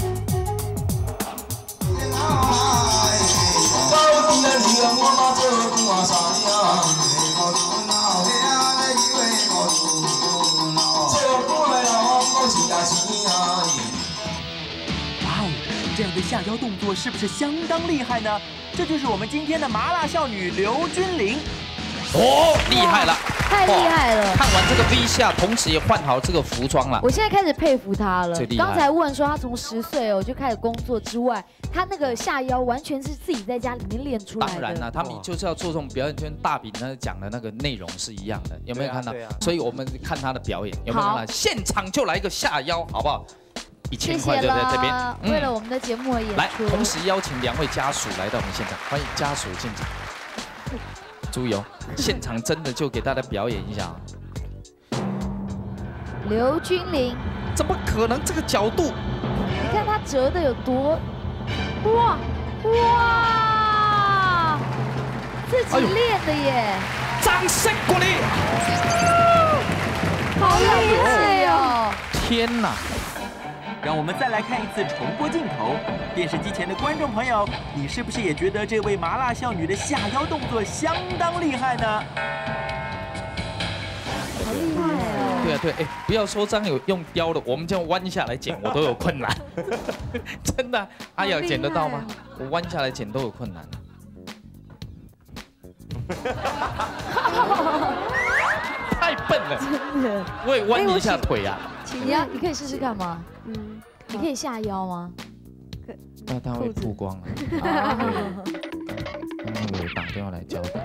Speaker 1: 哇哦，这样的下腰动作是不是相当厉害呢？这就是我们今天的麻辣少女刘君玲。
Speaker 13: 哦，厉害了，
Speaker 3: 太厉害了！
Speaker 13: 看完这个 V 下，同时也换好这个服装了。
Speaker 3: 我现在开始佩服她了。
Speaker 13: 最厉害
Speaker 3: 刚才问说她从十岁哦就开始工作之外，她那个下腰完全是自己在家里面练出来的。
Speaker 13: 当然了，他们就是要做这种表演，跟大饼呢讲的那个内容是一样的，有没有看到？
Speaker 5: 对啊对啊
Speaker 13: 所以我们看她的表演，有没有看到？现场就来一个下腰，好不好？一千块就在这边。
Speaker 3: 嗯、为了我们的节目而演出。
Speaker 13: 来，同时邀请两位家属来到我们现场，欢迎家属进场。注意哦，现场真的就给大家表演一下啊！
Speaker 3: 刘君玲，
Speaker 13: 怎么可能这个角度？
Speaker 3: 你看她折的有多，哇哇，自己练的耶！
Speaker 13: 掌声鼓励！
Speaker 3: 好厉害哦！
Speaker 13: 天哪！
Speaker 1: 让我们再来看一次重播镜头。电视机前的观众朋友，你是不是也觉得这位麻辣少女的下腰动作相当厉害呢？
Speaker 3: 好厉害哦！
Speaker 13: 对啊对，哎，不要说张有用雕的，我们这样弯下来剪我都有困难，真的。阿雅剪得到吗？我弯下来剪都有困难。太笨了，
Speaker 3: 真的。
Speaker 13: 我也弯一下腿啊。
Speaker 3: 你要，你可以试试看吗？
Speaker 7: 嗯，
Speaker 3: 你可以下腰吗？
Speaker 13: 那他会曝光了。啊对，刚刚我有打电话来交代。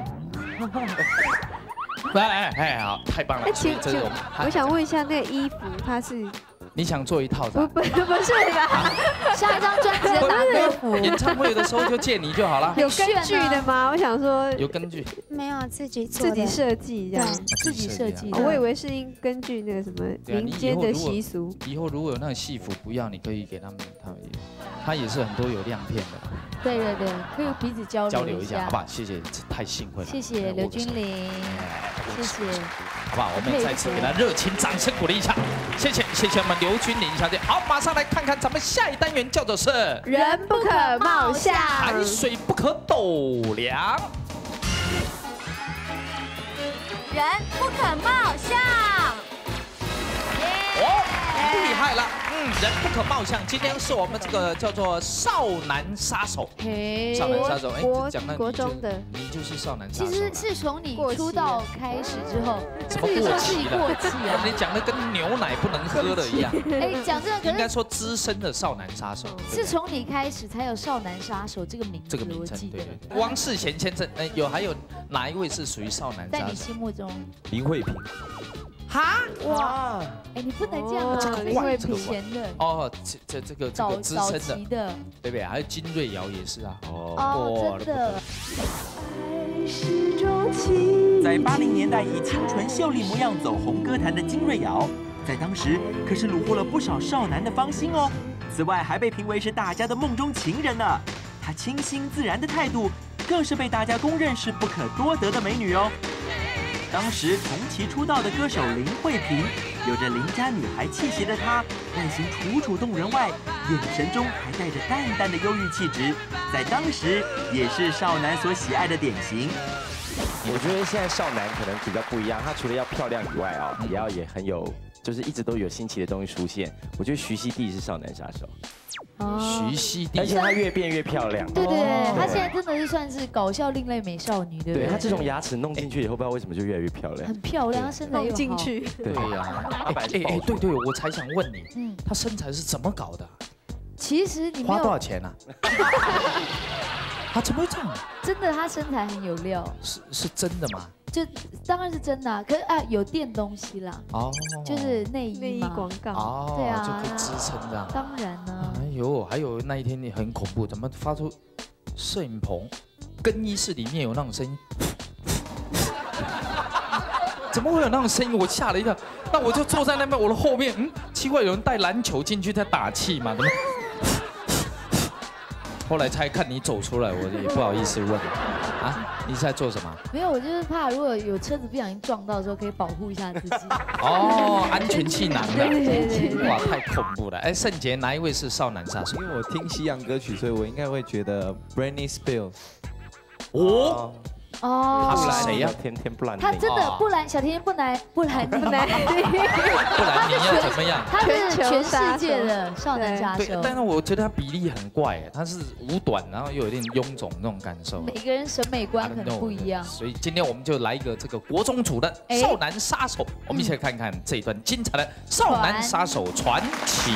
Speaker 13: 哎哎，好，太棒了！
Speaker 14: 哎，请请
Speaker 13: 这是我们，
Speaker 14: 我想问一下，那个衣服它是
Speaker 13: 你想做一套
Speaker 14: 不不不是啦，
Speaker 3: 下一张专辑的打歌服，
Speaker 13: 演唱会的时候就借你就好了。
Speaker 14: 有根据的吗？我想说
Speaker 13: 有根据，
Speaker 10: 没有自己做
Speaker 14: 自己设计这样，
Speaker 3: 自己设计。
Speaker 14: 我以为是应根据那个什么民间的习俗。
Speaker 13: 以后如果有那个戏服不要，你可以给他们，他们也，他也是很多有亮片的。
Speaker 3: 对对对，可以彼此交
Speaker 13: 交
Speaker 3: 流一下，
Speaker 13: 流一下，好不好？谢谢，太幸会了。
Speaker 3: 谢谢刘君玲，谢谢，
Speaker 13: 好不好？我们再次给他热情掌声鼓励一下，谢谢谢谢我们刘君玲小姐。好，马上来看看咱们下一单元叫做是
Speaker 14: 人不可貌相，
Speaker 13: 海水不可斗量，
Speaker 15: 人不可貌相。
Speaker 13: 哦，厉害了，嗯，人不可貌相。今天是我们这个叫做少男杀手，少男杀手，哎，讲到
Speaker 14: 国中的，
Speaker 13: 你就是少男杀手。
Speaker 3: 其实是从你出道开始之后，
Speaker 13: 什么过期了？
Speaker 3: 过气啊！
Speaker 13: 你讲的跟牛奶不能喝的一样。
Speaker 3: 哎，讲真的，可是
Speaker 13: 应该说资深的少男杀手，
Speaker 3: 是从你开始才有少男杀手这个名字，
Speaker 13: 这个名称，对
Speaker 3: 对
Speaker 13: 对。汪世贤先生，哎，有还有哪一位是属于少男杀手？
Speaker 3: 在你心目中，
Speaker 9: 林慧萍。
Speaker 3: 哈哇！哎，你不能这样啊！林慧萍前任
Speaker 13: 哦，这这这个这个资深
Speaker 3: 的，
Speaker 13: 对不对？还有金瑞瑶也是啊。
Speaker 3: 哦，真的。
Speaker 1: 在八零年代以清纯秀丽模样走红歌坛的金瑞瑶，在当时可是虏获了不少少男的芳心哦。此外，还被评为是大家的梦中情人呢。她清新自然的态度，更是被大家公认是不可多得的美女哦。当时同期出道的歌手林慧萍，有着邻家女孩气息的她，外形楚楚动人外，眼神中还带着淡淡的忧郁气质，在当时也是少男所喜爱的典型。
Speaker 5: 我觉得现在少男可能比较不一样，他除了要漂亮以外啊、哦，也要也很有，就是一直都有新奇的东西出现。我觉得徐熙娣是少男杀手。
Speaker 13: 徐熙娣，
Speaker 5: 而且她越变越漂亮。
Speaker 3: 对对对，她现在真的是算是搞笑另类美少女，对不对？
Speaker 5: 对，她这种牙齿弄进去以后，不知道为什么就越来越漂亮。
Speaker 3: 很漂亮，她身材又好。
Speaker 14: 进去。
Speaker 13: 对呀，哎哎，对对，我才想问你，嗯，她身材是怎么搞的？
Speaker 3: 其实你
Speaker 13: 花多少钱啊？她怎么会这样？
Speaker 3: 真的，她身材很有料。
Speaker 13: 是是真的吗？
Speaker 3: 就当然是真的、啊，可是啊有垫东西啦，哦，就是内衣
Speaker 14: 内衣广告，
Speaker 13: 哦，
Speaker 3: 对啊，
Speaker 13: 就可以支撑这样。
Speaker 3: 当然呢。
Speaker 13: 哎呦，还有那一天你很恐怖，怎么发出摄影棚更衣室里面有那种声音？怎么会有那种声音？我吓了一跳。那我就坐在那边，我的后面，嗯，奇怪，有人带篮球进去在打气嘛？怎么？后来才看你走出来，我也不好意思问啊，你是在做什么？
Speaker 3: 没有，我就是怕如果有车子不小心撞到的时候，可以保护一下自己。
Speaker 13: 哦，安全气囊的，哇，太恐怖了！哎，盛杰哪一位是少男杀手？
Speaker 9: 因为我听西洋歌曲，所以我应该会觉得 Britney Spears。
Speaker 13: 哦。
Speaker 3: 哦，
Speaker 13: 他是谁呀？
Speaker 5: 甜甜布兰妮。
Speaker 3: 他真的布兰小甜甜布兰布兰妮，布兰妮，
Speaker 13: 不然你要怎么样？
Speaker 3: 他是全世界的少男杀手。
Speaker 13: 对，但是我觉得他比例很怪，他是五短，然后又有点臃肿那种感受。
Speaker 3: 每个人审美观可能不一样。
Speaker 13: 所以今天我们就来一个这个国中组的少男杀手，我们一起来看看这一段精彩的少男杀手传奇。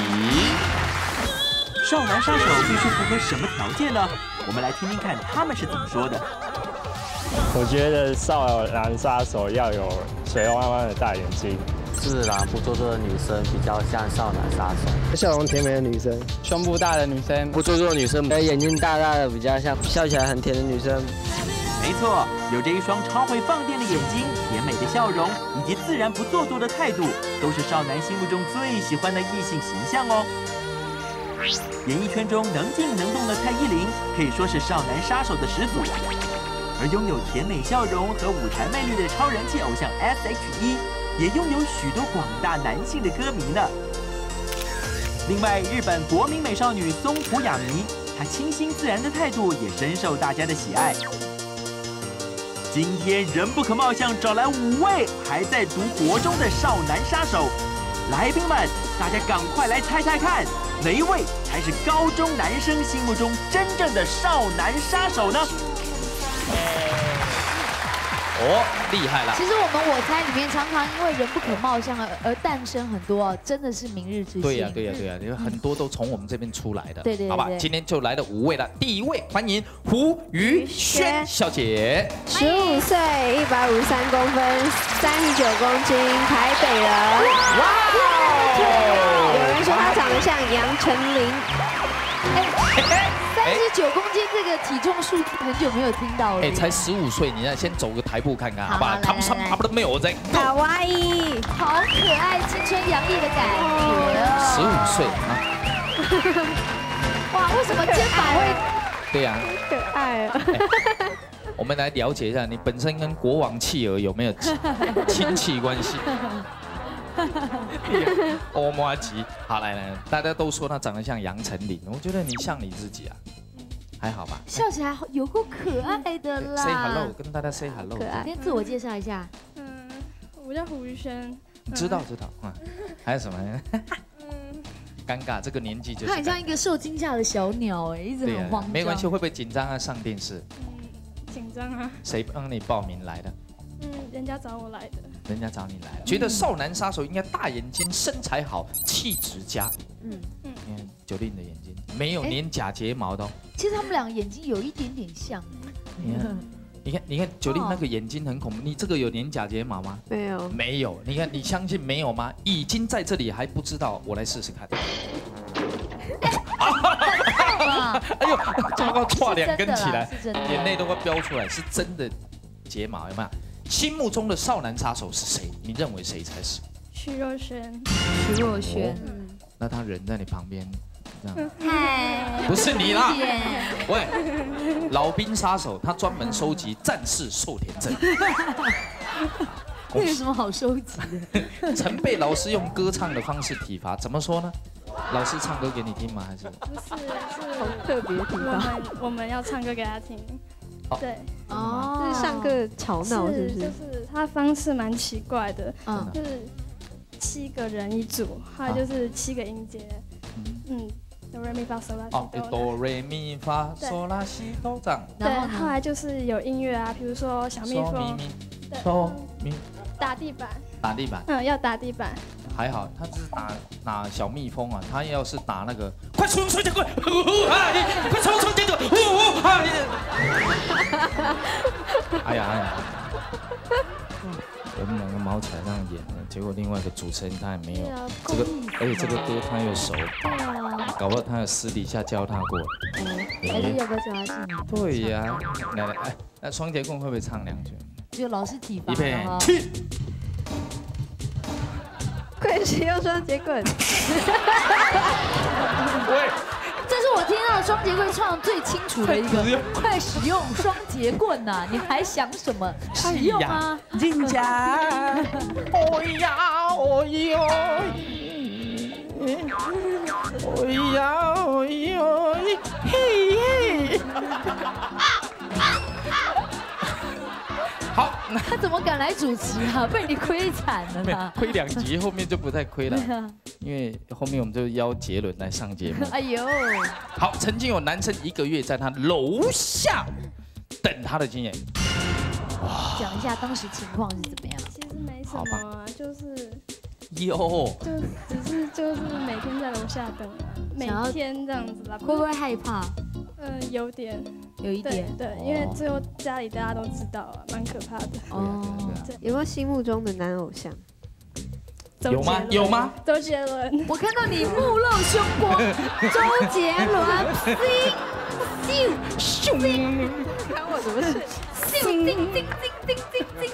Speaker 1: 少男杀手必须符合什么条件呢？我们来听听看他们是怎么说的。
Speaker 16: 我觉得少男杀手要有水汪汪的大眼睛，
Speaker 17: 自然不做作的女生比较像少男杀手，
Speaker 18: 笑容甜美的女生，
Speaker 17: 胸部大的女生
Speaker 18: 不做作的女生，眼睛大大的比较像笑起来很甜的女生。
Speaker 1: 没错，有着一双超会放电的眼睛、甜美的笑容以及自然不做作的态度，都是少男心目中最喜欢的异性形象哦。演艺圈中能静能动的蔡依林，可以说是少男杀手的始祖。而拥有甜美笑容和舞台魅力的超人气偶像 S H E， 也拥有许多广大男性的歌迷呢。另外，日本国民美少女松浦亚弥，她清新自然的态度也深受大家的喜爱。今天人不可貌相找来五位还在读国中的少男杀手，来宾们，大家赶快来猜猜看，哪一位才是高中男生心目中真正的少男杀手呢？
Speaker 13: 哦，厉害了。
Speaker 3: 其实我们我猜里面常常因为人不可貌相而而诞生很多啊，真的是明日之星。
Speaker 13: 对呀对呀对呀，因为很多都从我们这边出来的。
Speaker 3: 对对对。
Speaker 13: 好吧，今天就来了五位了。第一位，欢迎胡宇轩小姐，
Speaker 14: 十五岁，一百五十三公分，三十九公斤，台北人。哇！有人说他长得像杨丞琳。
Speaker 3: 哎。三十九公斤这个体重数字很久没有听到了。
Speaker 13: 哎，才十五岁，你要先走个台步看看，好不好？他们他们都没有在。
Speaker 14: 卡哇伊，
Speaker 3: 好可爱，青春洋溢的感觉。
Speaker 13: 十五岁啊！
Speaker 3: 哇，为什么肩膀会？
Speaker 13: 对呀。
Speaker 14: 可爱啊！
Speaker 13: 我们来了解一下，你本身跟国王企鹅有没有亲戚关系？欧摩吉，好来来，大家都说他长得像杨丞琳，我觉得你像你自己啊，还好吧？
Speaker 3: 笑起来有够可爱的啦
Speaker 13: ！Say hello， 跟大家 say hello。
Speaker 3: 可爱，先自我介绍一下。
Speaker 11: 嗯，我叫胡宇轩。
Speaker 13: 知道知道，嗯，还有什么？嗯，尴尬，这个年纪就是。
Speaker 3: 他很像一个受惊吓的小鸟，哎，一直很慌张。
Speaker 13: 没关系，会不会紧张啊？上电视？
Speaker 11: 嗯，紧张啊。
Speaker 13: 谁帮你报名来的？
Speaker 11: 嗯，人家找我来的。
Speaker 13: 人家找你来了，觉得少男杀手应该大眼睛、身材好、气质佳。嗯嗯，你看九令的眼睛没有连假睫毛的。
Speaker 3: 其实他们两个眼睛有一点点像。
Speaker 13: 你看，你看，你看九令那个眼睛很恐怖。你这个有连假睫毛吗？
Speaker 14: 没有，
Speaker 13: 没有。你看，你相信没有吗？已经在这里还不知道，我来试试看。哎呦，糟糕，歘两根起来，眼泪都快飙出来，是真的睫毛，有没有？心目中的少男杀手是谁？你认为谁才是？
Speaker 11: 徐若瑄。
Speaker 3: 徐若瑄。
Speaker 13: 嗯。那他人在你旁边，这样。
Speaker 3: 嗨。
Speaker 13: 不是你啦。喂，老兵杀手，他专门收集战士寿田证。
Speaker 3: 那有什么好收集
Speaker 13: 的？曾被老师用歌唱的方式体罚，怎么说呢？老师唱歌给你听吗？还是？
Speaker 11: 不是，是
Speaker 14: 好特别体罚。
Speaker 11: 我们我们要唱歌给他听。对，
Speaker 14: 哦，就是上课吵闹，是不是？
Speaker 11: 就是他方式蛮奇怪的，嗯，就是七个人一组，还有就是七个音阶，嗯，哆来咪发嗦拉西哆。
Speaker 13: 哦，哆来咪发嗦拉西哆这样。
Speaker 11: 对，后来就是有音乐啊，比如说小蜜蜂，
Speaker 13: 哆咪，
Speaker 11: 打地板，
Speaker 13: 打地板，
Speaker 11: 嗯，要打地板。
Speaker 13: 还好，他只是打打小蜜蜂啊，他要是打那个，快冲冲进过来，快冲冲进过来，哎呀哎呀，我们两个毛起来这样演的，结果另外一个主持人他也没有这个，而且这个歌他又熟，搞不好他有私底下教他过。
Speaker 3: 还是要不要叫他进来？
Speaker 13: 对呀，来来哎，那双截棍会不会唱两句？
Speaker 3: 就老师体罚。
Speaker 13: 预备起。
Speaker 14: 快使用双截棍！喂，
Speaker 3: 这是我听到双截棍唱最清楚的一个。快使用双截棍呐！你还想什么？使用啊！
Speaker 13: 人家，哦呀哦哟，哦呀哦哟，嘿嘿。好，
Speaker 3: 他怎么敢来主持啊？被你亏惨了啦！
Speaker 13: 亏两集，后面就不太亏了。因为后面我们就邀杰伦来上节目。哎呦，好，曾经有男生一个月在他楼下等他的经验。
Speaker 3: 哇，讲一下当时情况是怎么样？
Speaker 11: 其实没什么啊，就是
Speaker 13: 有，
Speaker 11: 就只是就是每天在楼下等，每天这样子啦。
Speaker 3: 会不会害怕？
Speaker 11: 嗯，有点，
Speaker 3: 有一点，
Speaker 11: 对，因为最后家里大家都知道啊，蛮可怕的。哦，
Speaker 14: 有没有心目中的男偶像？
Speaker 13: 有吗？有吗？
Speaker 11: 周杰伦，
Speaker 3: 我看到你目露凶光，周杰伦，咻咻咻，
Speaker 14: 看我什么事？
Speaker 3: 咻叮叮叮叮叮叮，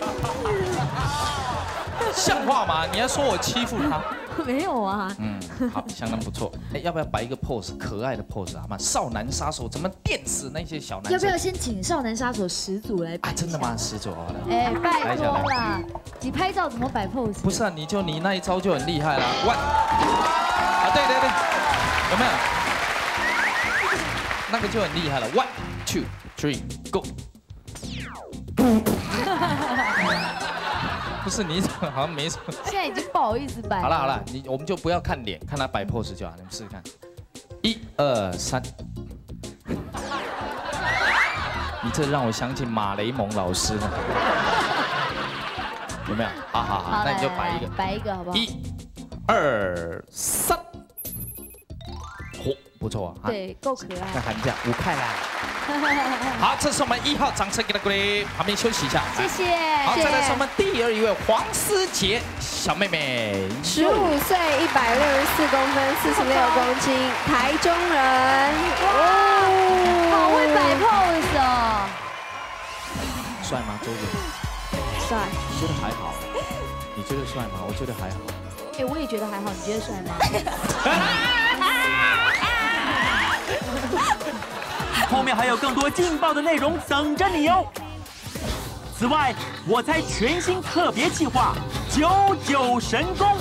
Speaker 13: 像话吗？你还说我欺负他？
Speaker 3: 没有啊。
Speaker 13: 嗯，好，相当不错。哎，要不要摆一个 pose， 可爱的 pose 好吗？少男杀手怎么电死那些小男生？
Speaker 3: 要不要先请少男杀手始祖来摆？
Speaker 13: 啊，真的吗？始祖好了。
Speaker 3: 哎，拜托啦！你拍照怎么摆 pose？
Speaker 13: 不是啊，你就你那一招就很厉害啦。One， 啊，对对对，有没有？那个就很厉害了。One, two, three, go。不是你好像没什么，
Speaker 3: 现在已经不好意思摆。
Speaker 13: 好了好了，你我们就不要看脸，看他摆 pose 就好。你们试试看，一二三。你这让我想起马雷蒙老师呢。 有没有？好好好，那你就摆一个，
Speaker 3: 摆一个好不好？
Speaker 13: 一、二、三，嚯，不错啊。
Speaker 3: 对，够可爱。
Speaker 13: 那喊价五块啦。好，这是我们一号，掌声给他鼓励。旁边休息一下，
Speaker 3: 谢谢。
Speaker 13: 好，再来是我们第二一位黄思杰小妹妹，
Speaker 14: 十五岁，一百六十四公分，四十六公斤，台中人。
Speaker 3: 哇，好会摆 pose 哦。
Speaker 13: 帅吗，周姐？
Speaker 14: 帅。
Speaker 13: 你觉得还好？你觉得帅吗？我觉得还好。
Speaker 3: 哎，我也觉得还好，你觉得帅吗？
Speaker 1: 后面还有更多劲爆的内容等着你哦！此外，我猜全新特别企划“九九神功”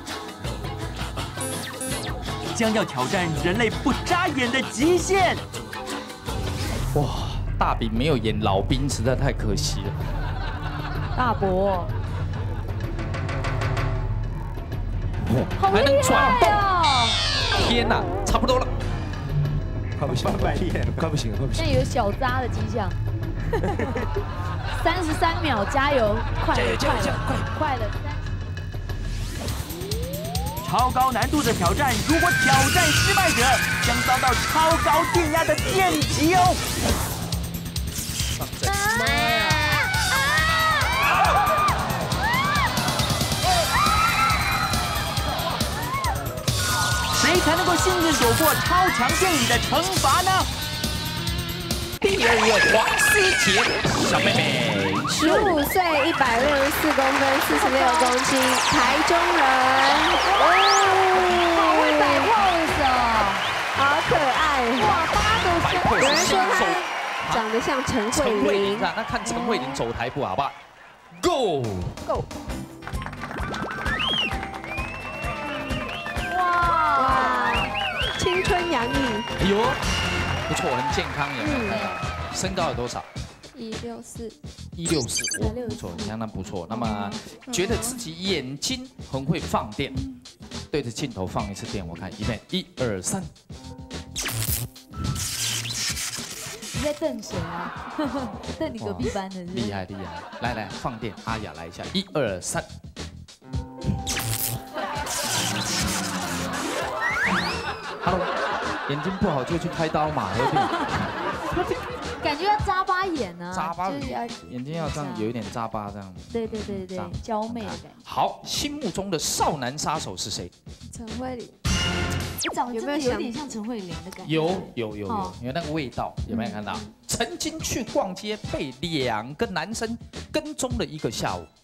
Speaker 1: 将要挑战人类不眨眼的极限。
Speaker 13: 哇，大饼没有演老兵，实在太可惜了。
Speaker 3: 大伯，
Speaker 13: 哦，还能转动！天哪，差不多了。
Speaker 9: 快不行了，快不行了，快不行了！
Speaker 3: 现在有小扎的迹象。三十三秒，加油！快了，快了，快了！
Speaker 1: 超高难度的挑战，如果挑战失败者将遭到超高电压的电击哦。谁才能够幸运躲过超强电椅的惩罚呢？
Speaker 13: 第二位黄思杰小妹妹，
Speaker 14: 十五岁，一百六十四公分，四十六公斤，台中人。
Speaker 3: 哦，好会摆 pose 哦，
Speaker 14: 好可爱。
Speaker 3: 哇，大家都
Speaker 14: 有人说他长得像陈慧琳，
Speaker 13: 那看陈慧琳走台步好不好 ？Go
Speaker 14: Go。
Speaker 3: 哇，
Speaker 14: 青春洋溢。
Speaker 13: 哎呦，不错，很健康，有没有看到？身高有多少？
Speaker 14: 一六四。
Speaker 13: 一六四，哦，不错，你看那不错。那么，觉得自己眼睛很会放电，对着镜头放一次电，我看一遍，一二三。
Speaker 3: 你在瞪谁啊？瞪你隔壁班的。
Speaker 13: 厉害厉害，来来放电，阿雅来一下，一二三。Hello， 眼睛不好就去开刀嘛，何必？
Speaker 3: 感觉要扎巴眼呢，
Speaker 13: 扎巴
Speaker 3: 就是要
Speaker 13: 眼睛要这样有一点扎巴这样。
Speaker 3: 对对对对，娇媚的感觉。
Speaker 13: 好，心目中的少男杀手是谁？
Speaker 14: 陈慧琳。
Speaker 3: 我长得真的有点像陈慧琳的感觉。
Speaker 13: 有有有有，有那个味道，有没有看到？曾经去逛街，被两个男生跟踪了一个下午。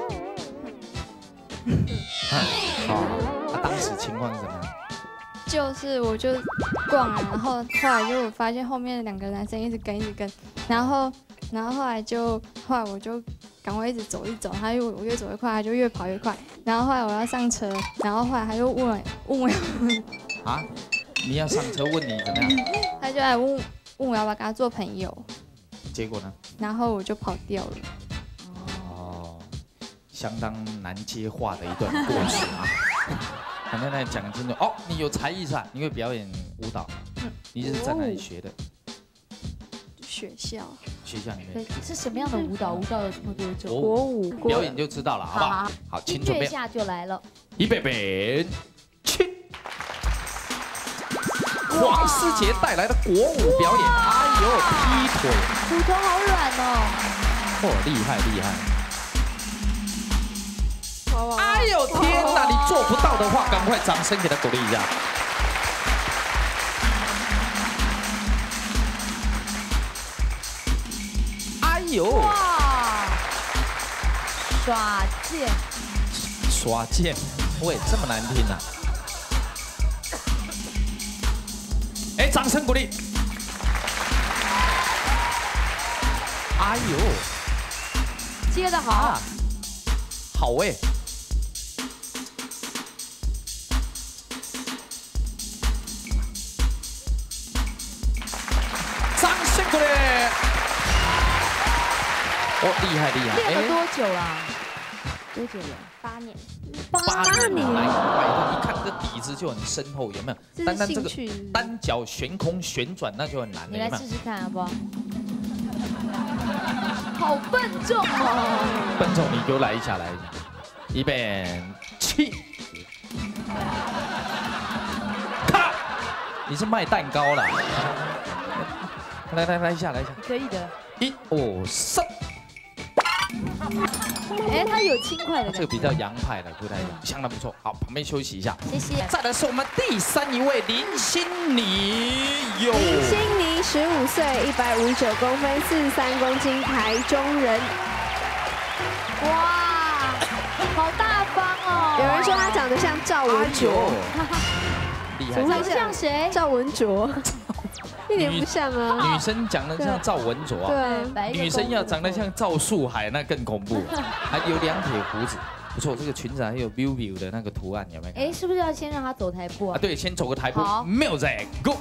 Speaker 13: 好，那当时情况是怎么样？
Speaker 11: 就是我就逛了，然后后来就发现后面两个男生一直跟一直跟，然后然后后来就后来我就赶快一直走一走，他越我越走越快，他就越跑越快，然后后来我要上车，然后后来他就问我问我
Speaker 13: 啊，你要上车问你怎么样？
Speaker 11: 他就来问问我要不要跟他做朋友，
Speaker 13: 结果呢？
Speaker 11: 然后我就跑掉了。
Speaker 13: 哦，相当难接话的一段过程啊。反正来讲清楚哦，你有才艺是吧？你会表演舞蹈，你是在哪里学的？
Speaker 11: 学校。
Speaker 13: 学校里面。
Speaker 3: 是什么样的舞蹈？舞蹈有这么多种？
Speaker 13: 国舞。表演就知道了，好不好？好，请准备。
Speaker 3: 一下就来了。
Speaker 13: 预备备，起！黄思杰带来的国舞表演，哎呦，劈腿，
Speaker 3: 骨头好软哦。
Speaker 13: 哦，厉害厉害。哎呦天哪！你做不到的话，赶快掌声给他鼓励一下。哎呦！
Speaker 3: 哇！耍剑。
Speaker 13: 耍剑，喂，这么难听啊！哎，掌声鼓励。哎呦！
Speaker 3: 接得好。
Speaker 13: 好哎。哦，厉害厉害！
Speaker 3: 练了多久啦？多久了？
Speaker 11: 八年。
Speaker 3: 八年。
Speaker 13: 来，拜一看这底子就很深厚，有没有？单单这个单脚悬空旋转那就很难了。
Speaker 3: 你来试试看好不好？ 好笨重哦！
Speaker 13: 笨重，你给我来一下，来一下，一边起，咔！你是卖蛋糕啦？来来来一下，来一下，
Speaker 3: 可以的。
Speaker 13: 一二三。
Speaker 3: 哎，他有轻快的感觉。
Speaker 13: 这个比较洋派的，不太一样，相当不错。好，旁边休息一下。
Speaker 3: 谢谢。
Speaker 13: 再来是我们第三一位林心妮，有。
Speaker 14: 林心妮，十五岁，一百五十九公分，四十三公斤，台中人。
Speaker 3: 哇，好大方哦！
Speaker 14: 有人说他长得像赵文卓。
Speaker 13: 厉害。
Speaker 3: 长得像谁？
Speaker 14: 赵文卓。一点不像啊！
Speaker 13: 女生长得像赵文卓啊，
Speaker 14: 对，
Speaker 13: 女生要长得像赵树海，那更恐怖，还有两撇胡子，不错。这个裙子还有 biu biu 的那个图案，有没有？
Speaker 3: 哎，是不是要先让他走台步啊？
Speaker 13: 啊，对，先走个台步。Music Go！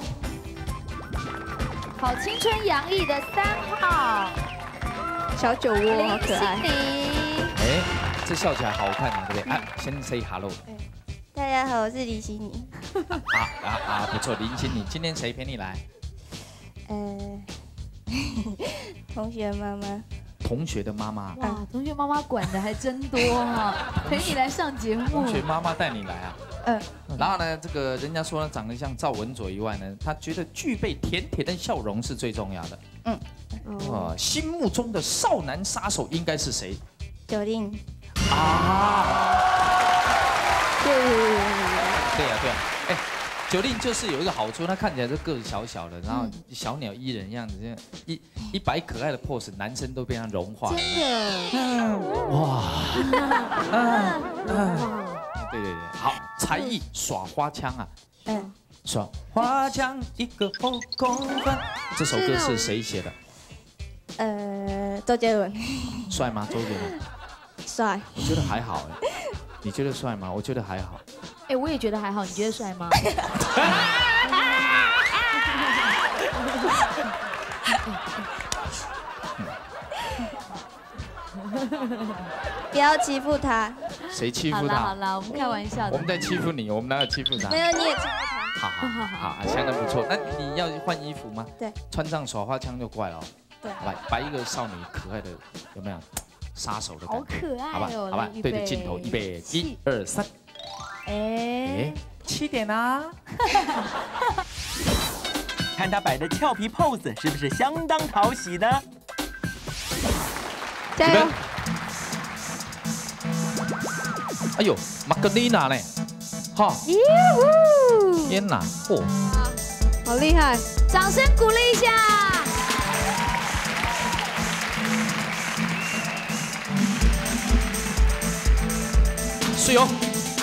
Speaker 3: 好青春洋溢的三号
Speaker 14: 小酒窝，好可爱。
Speaker 13: 哎，这笑起来好看啊，对不对？啊，先 say hello。
Speaker 19: 大家好，我是李心妮。
Speaker 13: 啊啊啊！不错，林心妮，今天谁陪你来？
Speaker 19: 呃，同学妈妈。
Speaker 13: 同学的妈妈。
Speaker 3: 哇，同学妈妈管的还真多哈，陪你来上节目。
Speaker 13: 同学妈妈带你来啊？
Speaker 19: 嗯。
Speaker 13: 然后呢，这个人家说呢，长得像赵文卓以外呢，他觉得具备甜甜的笑容是最重要的。嗯。哦，心目中的少男杀手应该是谁？
Speaker 19: 九令。
Speaker 13: 啊。
Speaker 14: 对对对对
Speaker 13: 对呀对呀，哎。九令就是有一个好处，他看起来就个子小小的，然后小鸟依人样子，这样一一摆可爱的 pose， 男生都被他融化。
Speaker 3: 真的，
Speaker 13: 哇！对对对，好，才艺耍花枪啊！嗯，耍花枪一个后空翻。这首歌是谁写的？
Speaker 19: 呃，周杰伦。
Speaker 13: 帅吗？周杰伦？
Speaker 19: 帅。
Speaker 13: 我觉得还好哎。你觉得帅吗？我觉得还好。
Speaker 3: 哎，我也觉得还好，你觉得帅吗？
Speaker 19: 不要欺负他。
Speaker 13: 谁欺负他？
Speaker 3: 好啦好啦，我们开玩笑的。
Speaker 13: 我们在欺负你，我们哪有欺负他？
Speaker 19: 没有，你也欺负他。
Speaker 13: 好好好，相当不错。那你要换衣服吗？
Speaker 19: 对。
Speaker 13: 穿上耍花枪就怪了。
Speaker 19: 对。
Speaker 13: 来，摆一个少女可爱的，有没有？杀手的感觉。
Speaker 3: 好可爱哦！
Speaker 13: 好吧，好吧，对着镜头，预备，一二三。
Speaker 3: 哎，
Speaker 1: 七点啊！看他摆的俏皮 pose， 是不是相当讨喜呢？
Speaker 14: 加油！
Speaker 13: 哎呦，玛格丽娜呢？哈！
Speaker 14: 耶呼！
Speaker 13: 天哪！嚯！
Speaker 14: 好厉害！
Speaker 3: 掌声鼓励一下！
Speaker 13: 是哟。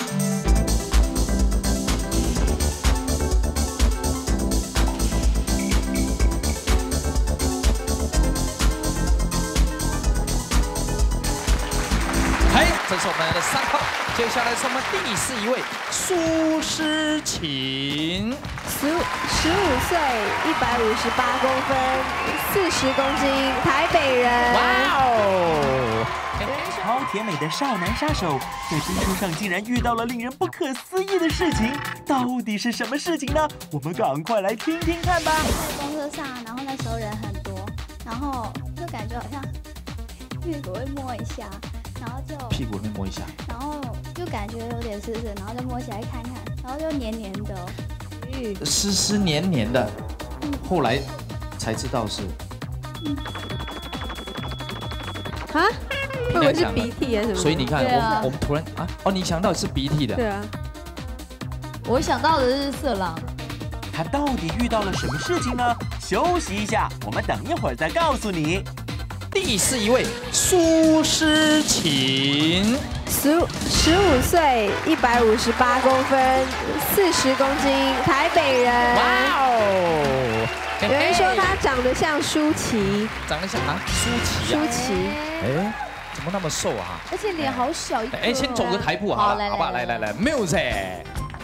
Speaker 13: 这是我们的三号，接下来是我们第四一位苏诗晴，
Speaker 14: 十十五岁，一百五十八公分，四十公斤，台北人。
Speaker 1: 哇哦！超甜美的少男杀手，在冰书上竟然遇到了令人不可思议的事情，到底是什么事情呢？我们赶快来听听看吧。
Speaker 20: 在公车上，然后那时候人很多，然后就感觉好像屁股会摸一下。然后就
Speaker 13: 屁股那边摸一下，
Speaker 20: 然后就感觉有点湿湿，然后就摸起来看看，然后就黏黏的，
Speaker 13: 嗯，湿湿黏黏的，后来才知道是，
Speaker 14: 啊，会不会是鼻涕还是什么？
Speaker 13: 所以你看，我们我们突然啊，哦，你想到是鼻涕的，
Speaker 14: 对啊，
Speaker 3: 我想到的是色狼，
Speaker 1: 他到底遇到了什么事情呢？休息一下，我们等一会儿再告诉你。
Speaker 13: 第四一位苏诗晴，
Speaker 14: 十十五岁，一百五十八公分，四十公斤，台北人。
Speaker 13: 哇哦！
Speaker 14: 有人说他长得像舒淇，
Speaker 13: 长得像啊舒淇
Speaker 14: 啊。舒淇，
Speaker 13: 哎，怎么那么瘦啊？
Speaker 3: 而且脸好小一个。
Speaker 13: 哎，先走个台步好了，好吧？来来来 ，music。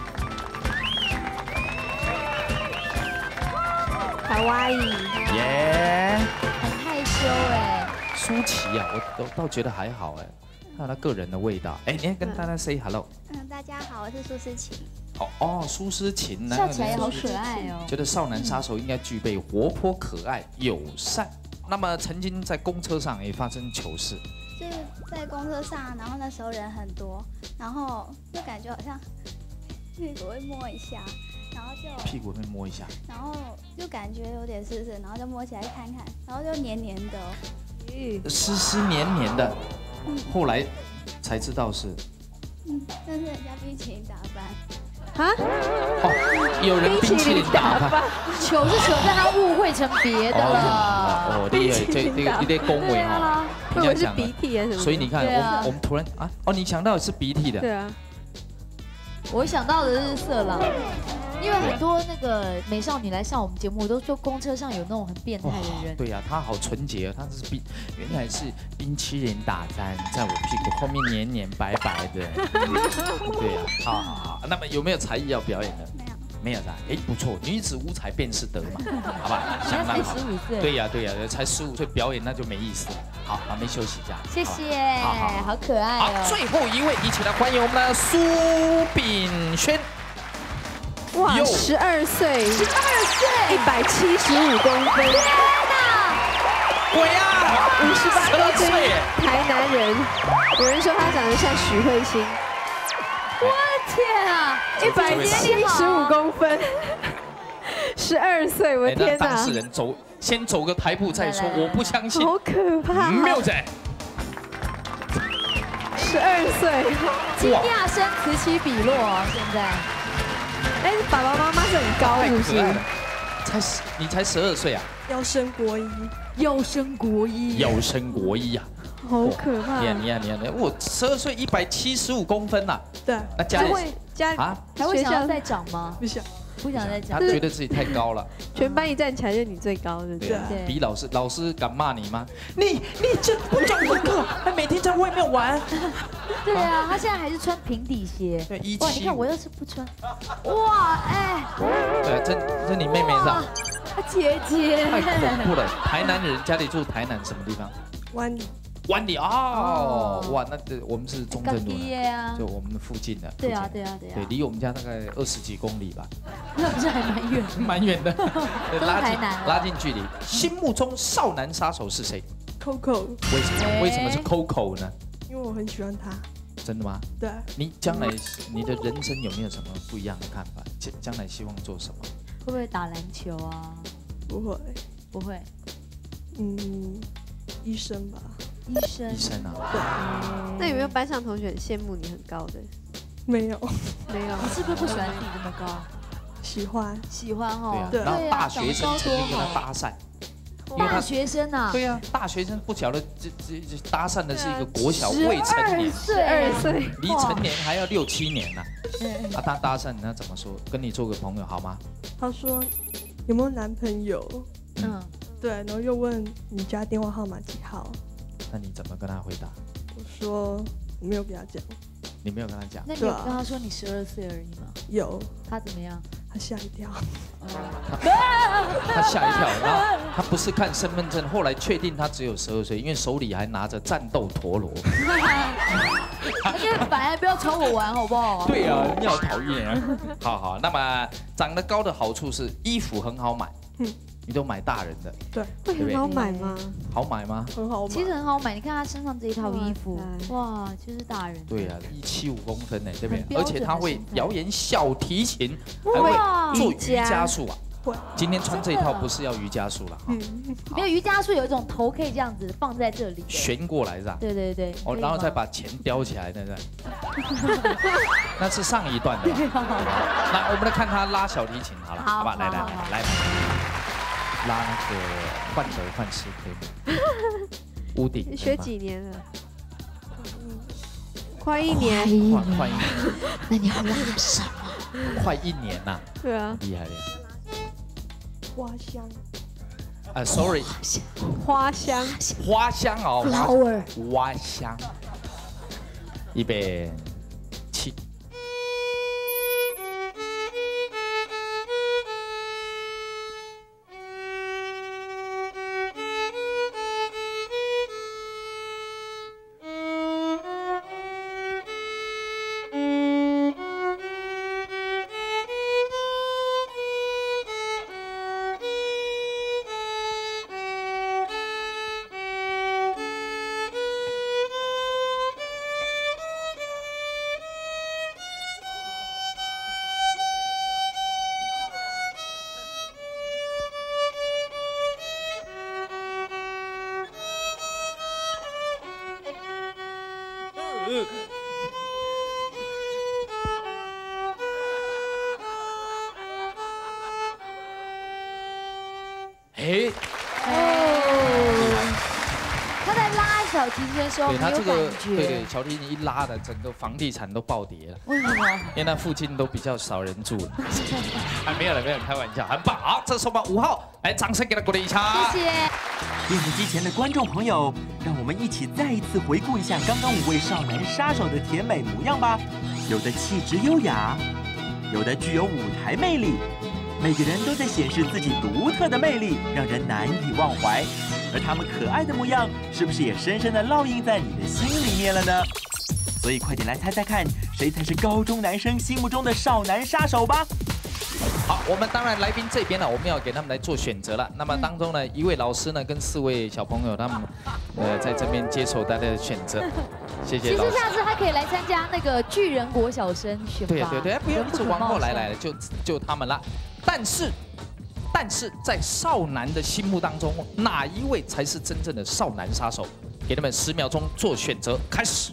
Speaker 14: 卡哇伊。
Speaker 13: 耶。
Speaker 3: 害羞哎，
Speaker 13: 舒淇啊，我都倒觉得还好哎，还有他个人的味道。哎，你要跟大家 say hello。
Speaker 20: 嗯，大家好，我是苏诗晴。
Speaker 13: 哦哦，苏诗晴呢？
Speaker 3: 笑起来也好可爱哦。
Speaker 13: 觉得少男杀手应该具备活泼、可爱、友善。 那么曾经在公车上也发生糗事，
Speaker 20: 就是在公车上，然后那时候人很多，然后就感觉好像屁股会摸一下，然后就
Speaker 13: 屁股会摸一下，
Speaker 20: 然后就感觉有点湿湿，然后就摸起来看看，然后就黏黏的、哦，
Speaker 13: 湿湿黏黏的，后来才知道是，
Speaker 20: 嗯，但是人家冰淇淋打扮。
Speaker 3: 啊？
Speaker 13: 哦，有人冰淇淋打扮，
Speaker 3: 糗是糗，但他误会成别的了。
Speaker 13: 哦，厉害，这这个你得恭维哈。
Speaker 19: 会不会是鼻涕啊什么？
Speaker 13: 所以你看，我们我们突然啊，哦，你想到的是鼻涕的。
Speaker 19: 对啊。
Speaker 3: 我想到的是色狼，因为很多那个美少女来上我们节目，都说公车上有那种很变态的人。
Speaker 13: 对呀，她好纯洁，她是冰，原来是冰淇淋打沾在我屁股后面黏黏白白的。对呀，好好好，那么有没有才艺要表演的？没有，没有的。哎，不错，女子无才便是德嘛，好吧？
Speaker 3: 相当好。才十五岁。
Speaker 13: 对呀对呀，才十五岁表演那就没意思了。好，我们休息一下。
Speaker 3: 谢谢，好好好可爱哦。
Speaker 13: 好，最后一位，一起来欢迎我们的苏秉轩。
Speaker 19: 哇，十二岁，十二岁，一百七十五公分，天
Speaker 3: 哪！
Speaker 13: 鬼啊！
Speaker 19: 五十八公斤，台南人。有人说他长得像许慧欣。
Speaker 3: 我的天啊！
Speaker 19: 一百七十五公分，十二岁，我的天哪！
Speaker 13: 当事人走，先走个台步再说，我不相信。
Speaker 19: 好可怕！
Speaker 13: 没有在。
Speaker 19: 十二岁，
Speaker 3: 惊讶声此起彼落啊！现在。
Speaker 19: 哎，爸爸妈妈是很高，是不是？
Speaker 13: 才十，你才十二岁啊？
Speaker 4: 要升国一，
Speaker 3: 要升国一，
Speaker 13: 要升国一啊！
Speaker 19: 好可怕！
Speaker 13: 你看，你看，你看，我十二岁一百七十五公分呐。
Speaker 4: 对。
Speaker 13: 那家里
Speaker 19: 家里
Speaker 13: 啊，
Speaker 3: 还会想要再长吗？
Speaker 4: 不想，
Speaker 3: 不想再长。
Speaker 13: 他觉得自己太高了。
Speaker 19: 全班一站起来就你最高，对不对？
Speaker 3: 对。
Speaker 13: 比老师，老师敢骂你吗？你你这不讲功课，还每天在外面玩。
Speaker 3: 对啊，他现在还是穿平底鞋。
Speaker 13: 对，一
Speaker 3: 哇，你看我要是不穿，哇，哎。
Speaker 13: 对，这这你妹妹是吧？
Speaker 3: 姐姐。
Speaker 13: 太恐怖了！台南人家里住台南什么地方？
Speaker 4: 湾里。
Speaker 13: 湾里哦，哇，那这我们是中正路，
Speaker 3: 啊，
Speaker 13: 就我们附近的。
Speaker 3: 对啊，对啊，对啊。
Speaker 13: 对，离我们家大概二十几公里吧。
Speaker 3: 那不是还蛮远？
Speaker 13: 蛮远的。
Speaker 3: 拉近
Speaker 13: 拉近距离。心目中少男杀手是谁
Speaker 4: ？Coco。
Speaker 13: 为什么？为什么是 Coco 呢？
Speaker 4: 因为我很喜欢他。
Speaker 13: 真的吗？
Speaker 4: 对。
Speaker 13: 你将来你的人生有没有什么不一样的看法？将将来希望做什么？
Speaker 3: 会不会打篮球啊？
Speaker 4: 不会。
Speaker 3: 不会。
Speaker 4: 嗯，医生吧。
Speaker 3: 医生，
Speaker 13: 医生啊，
Speaker 19: 对。那有没有班上同学很羡慕你很高的？
Speaker 4: 没有，
Speaker 19: 没有。
Speaker 3: 你是不是不喜欢自己这么高？
Speaker 4: 喜欢，
Speaker 3: 喜欢哦。
Speaker 13: 对啊。然后大学生曾经跟他搭讪。
Speaker 3: 大学生啊？
Speaker 13: 对啊，大学生不晓得这这这搭讪的是一个国小未成年，
Speaker 3: 十二岁，
Speaker 13: 离成年还要六七年呢。啊，他搭讪那怎么说？跟你做个朋友好吗？
Speaker 4: 他说有没有男朋友？
Speaker 3: 嗯。
Speaker 4: 对，然后又问你家电话号码几号？
Speaker 13: 那你怎么跟他回答？
Speaker 4: 我说我没有跟他讲。
Speaker 13: 你没有跟他讲？
Speaker 3: 那你有跟他说你十二岁而已吗？
Speaker 4: 有。
Speaker 3: 他怎么样？
Speaker 4: 他吓一跳。
Speaker 13: 他吓一跳，然后他不是看身份证，后来确定他只有十二岁，因为手里还拿着战斗陀螺。
Speaker 3: 因为反而不要吵我玩，好不好？
Speaker 13: 对啊，你好讨厌啊！好好，那么长得高的好处是衣服很好买。嗯。你都买大人的，
Speaker 4: 对，
Speaker 19: 会很好买吗？
Speaker 13: 好买吗？
Speaker 4: 很好买，
Speaker 3: 其实很好买。你看他身上这一套衣服，哇，就是大人。
Speaker 13: 对啊，一七五公分呢，对不对？而且他会表演小提琴，还会做瑜伽术啊。会。今天穿这一套不是要瑜伽术了哈。
Speaker 3: 没有瑜伽术有一种头可以这样子放在这里，
Speaker 13: 旋过来是吧？
Speaker 3: 对对对。
Speaker 13: 哦，然后再把钱叼起来，对不对？那是上一段的。那我们来看他拉小提琴好了，好吧？来来来来。拉那个患得患失可以吗？屋顶
Speaker 19: 学几年了？快一年。
Speaker 13: 快快一年。
Speaker 3: 那你要拉什么？
Speaker 13: 快一年呐。
Speaker 19: 对啊。
Speaker 13: 厉害厉害。
Speaker 4: 花香。
Speaker 13: 啊 ，sorry。
Speaker 19: 花香。
Speaker 13: 花香哦。
Speaker 3: Flower。
Speaker 13: 花香。预备起。
Speaker 3: 提琴的时候
Speaker 13: 对他
Speaker 3: 没有感
Speaker 13: 这个，
Speaker 3: 觉。
Speaker 13: 对对，小提琴一拉的，整个房地产都暴跌了。
Speaker 3: 为什么？
Speaker 13: 因为那附近都比较少人住了。还没有了，没有开玩笑，很棒。好，这是我们五号，来掌声给他鼓励一下。
Speaker 3: 谢谢。
Speaker 1: 电视机前的观众朋友，让我们一起再一次回顾一下刚刚五位少男杀手的甜美模样吧。有的气质优雅，有的具有舞台魅力，每个人都在显示自己独特的魅力，让人难以忘怀。而他们可爱的模样，是不是也深深的烙印在你的心里面了呢？所以快点来猜猜看，谁才是高中男生心目中的少男杀手吧！
Speaker 13: 好，我们当然来宾这边呢，我们要给他们来做选择了。那么当中呢，一位老师呢跟四位小朋友他们，呃，在这边接受大家的选择。谢谢老师。
Speaker 3: 其实下次他可以来参加那个巨人国小生选拔。
Speaker 13: 对对对，不用一直往后来来了，就就他们了。但是，但是在少男的心目当中，哪一位才是真正的少男杀手？给他们十秒钟做选择，开始。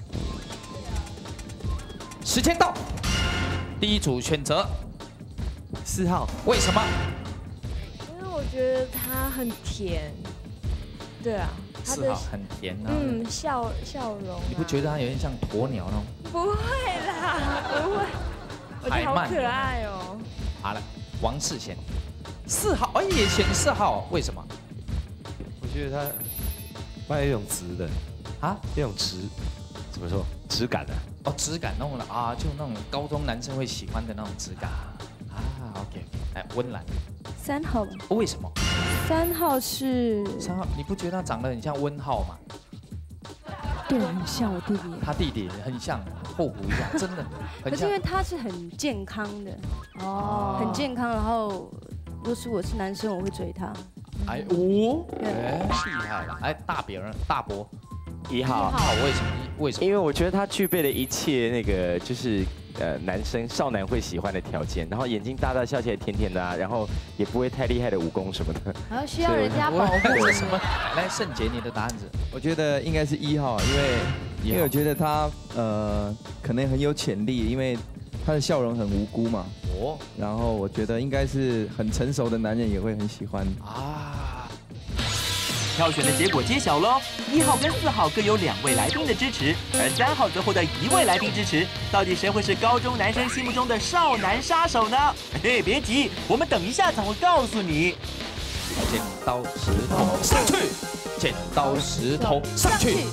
Speaker 13: 时间到，第一组选择
Speaker 12: 四号，
Speaker 13: 为什么？
Speaker 7: 因为我觉得他很甜，对啊，他的
Speaker 13: 四号很甜啊。
Speaker 7: 嗯笑笑容、啊，
Speaker 13: 你不觉得他有点像鸵鸟那种？
Speaker 7: 不会啦，不会，我觉得好可爱哦。
Speaker 13: 好了，王世贤，四号，哎，也选四号，为什么？
Speaker 21: 我觉得他，他有一种直的
Speaker 13: 啊，
Speaker 21: 一种直，怎么说？质感的。
Speaker 13: 哦，质感弄了啊，就那种高中男生会喜欢的那种质感啊。OK， 来温岚，
Speaker 7: 三号吧。
Speaker 13: 为什么？
Speaker 7: 三号是
Speaker 13: 三号，你不觉得他长得很像温浩吗？
Speaker 7: 对，很像我弟弟。
Speaker 13: 他弟弟很像，后虎一样，真的很像。
Speaker 7: 可是因为他是很健康的哦，很健康。然后，如果是我是男生，我会追他。
Speaker 13: 哎哦，哎，厉害了！哎，大别人大伯。
Speaker 5: 一号，
Speaker 13: 一号为什么？为什么？
Speaker 5: 因为我觉得他具备了一切那个就是呃男生少男会喜欢的条件，然后眼睛大大笑起来甜甜的啊，然后也不会太厉害的武功什么的，
Speaker 3: 然后需要人家保护。
Speaker 13: 这什么？来，盛杰，你的答案是？
Speaker 9: 我觉得应该是一号，因为因为我觉得他呃可能很有潜力，因为他的笑容很无辜嘛。哦。然后我觉得应该是很成熟的男人也会很喜欢啊。
Speaker 1: 挑选的结果揭晓喽！一号跟四号各有两位来宾的支持，而三号则获得一位来宾支持。到底谁会是高中男生心目中的少男杀手呢？嘿，别急，我们等一下才会告诉你。
Speaker 13: 剪刀石头上去，剪刀石头上去。